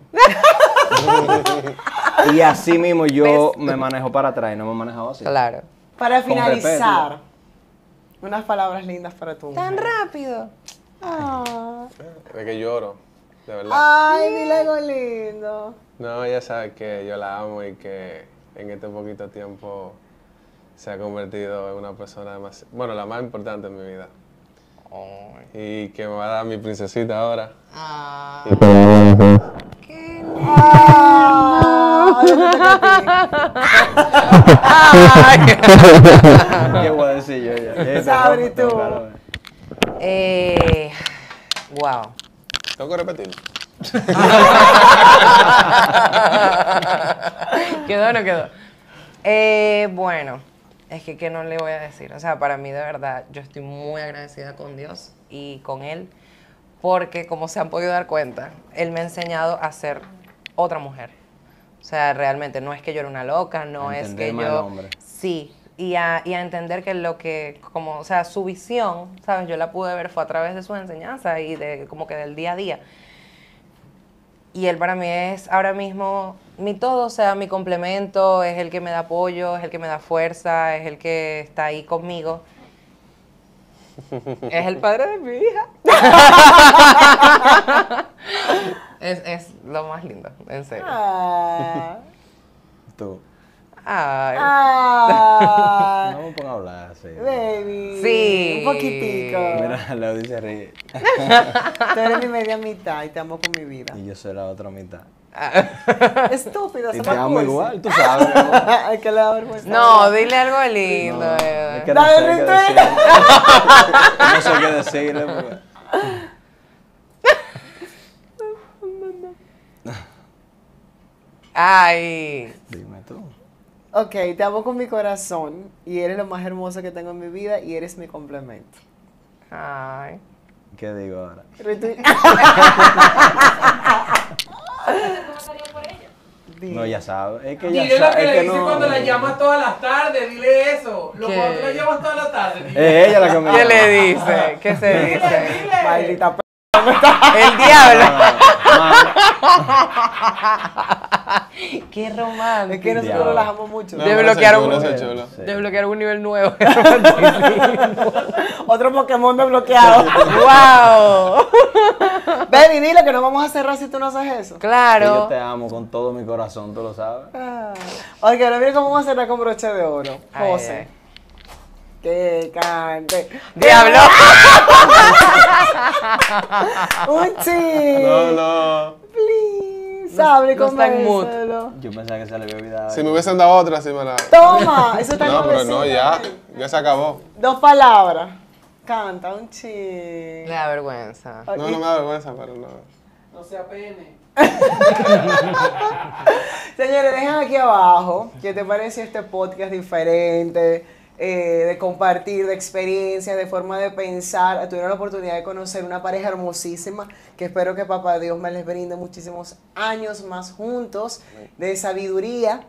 a man. Y así mismo yo me manejo para atrás y no me he manejado así. Claro. Para Con finalizar, unas palabras lindas para tu Tan mujer. rápido. De que lloro, de verdad. Ay, dile algo lindo. No, ella sabe que yo la amo y que en este poquito tiempo se ha convertido en una persona más, bueno, la más importante en mi vida. Y que me va a dar mi princesita ahora. Ah, Y que la voy a hacer. qué Ah, ahora te toca a ti. ¿Qué voy a decir yo? Ya? Sabri, tú. Wow. Tengo que repetirlo. ¿Quedó o no quedó? Bueno, es que no le voy a decir. O sea, para mí de verdad, yo estoy muy agradecida con Dios y con Él, porque como se han podido dar cuenta, Él me ha enseñado a ser otra mujer. O sea, realmente no es que yo era una loca, no A es entender que más al yo... hombre. Sí, y a entender que lo que, como, o sea, su visión, ¿sabes? Yo la pude ver fue a través de sus enseñanzas y de como que del día a día. Y él para mí es ahora mismo mi todo, o sea, mi complemento, es el que me da apoyo, es el que me da fuerza, es el que está ahí conmigo. Es el padre de mi hija. es lo más lindo, en serio. Ah. Tú. Ay. Ah. No me pongas a hablar así. Baby. Sí, Un poquitico. Mira, Leo dice ríe. Tú eres mi media mitad y te amo con mi vida. Y yo soy la otra mitad. Estúpido, Y se te amo me igual, tú sabes. mi amor. Ay, que le da vergüenza. No, dile algo lindo. No, Eva. es que no sé Dale, qué tú decirle. No sé qué decirle. Porque... Ay. Dime tú. Ok, te amo con mi corazón y eres lo más hermoso que tengo en mi vida y eres mi complemento. Ay. ¿Qué digo ahora? ¿Te mataría por ella? No, ya sabes. Es que ya Dile lo sabe. que Es le que dices no. cuando la llamas todas las tardes, dile eso. ¿Qué? Cuando tú la llamas todas las tardes, dile. Es ella la que me ¿Qué llama. le dice? ¿Qué se dice? Dile. Maldita p. El diablo. Mamá, Qué romántico. Es que nosotros Diablo. las amo mucho. No, Desbloquear pero un- ese chulo. sí. Desbloquear un nivel nuevo. Otro Pokémon desbloqueado. ¡Wow! Baby, dile que no vamos a cerrar si tú no haces eso. Que yo Claro. te amo con todo mi corazón, tú lo sabes. Ah. Ok, ahora mira cómo vamos a cerrar con broche de oro. Ay, José. ay. Que cante. ¡Diablo! Un ching. No. Please. Sabe no está en mood. comérselo. Yo pensaba que se le había olvidado. Si me hubiesen dado otra, sí me la. Toma. Eso está No, pero no, nuevecito. ya se acabó. 2 palabras. Canta un ching. Le da vergüenza. No, no me da vergüenza, pero no. No se apene. Señores, dejen aquí abajo qué te pareció este podcast diferente, de compartir, de experiencias, de forma de pensar. Tuvieron la oportunidad de conocer una pareja hermosísima que espero que Papá Dios me les brinde muchísimos años más juntos, de sabiduría,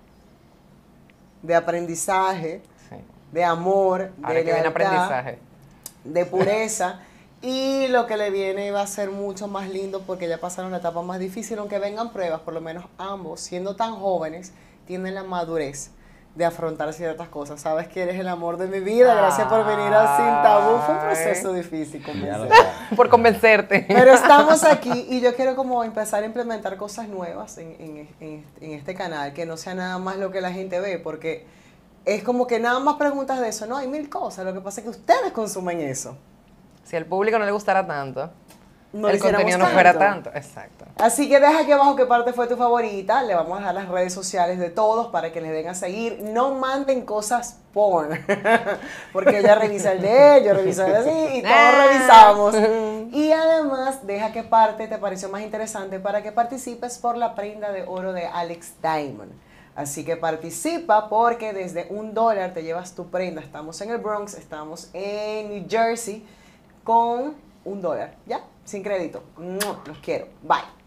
de aprendizaje, Sí. de amor, Ahora de que viene lealtad, aprendizaje. de pureza. Y lo que le viene va a ser mucho más lindo porque ya pasaron la etapa más difícil, aunque vengan pruebas, por lo menos ambos, siendo tan jóvenes, tienen la madurez de afrontar ciertas cosas. Sabes que eres el amor de mi vida, gracias por venir a Sin Tabú, fue un proceso difícil Ya lo convencer. sabes. Por convencerte. Pero estamos aquí y yo quiero como empezar a implementar cosas nuevas en este canal, que no sea nada más lo que la gente ve, porque es como que nada más preguntas de eso, no, hay 1000 cosas, lo que pasa es que ustedes consumen eso. Si al público no le gustara tanto, No el hiciéramos contenido no fuera tanto. Exacto. Así que deja aquí abajo qué parte fue tu favorita. Le vamos a dejar las redes sociales de todos para que les den a seguir. No manden cosas porn. Porque ella revisa el de él, yo reviso el de así y todos revisamos. Y además, deja qué parte te pareció más interesante para que participes por la prenda de oro de Alex Diamond. Así que participa porque desde $1 te llevas tu prenda. Estamos en el Bronx, estamos en New Jersey con $1, ¿ya? Sin crédito. Los quiero. Bye.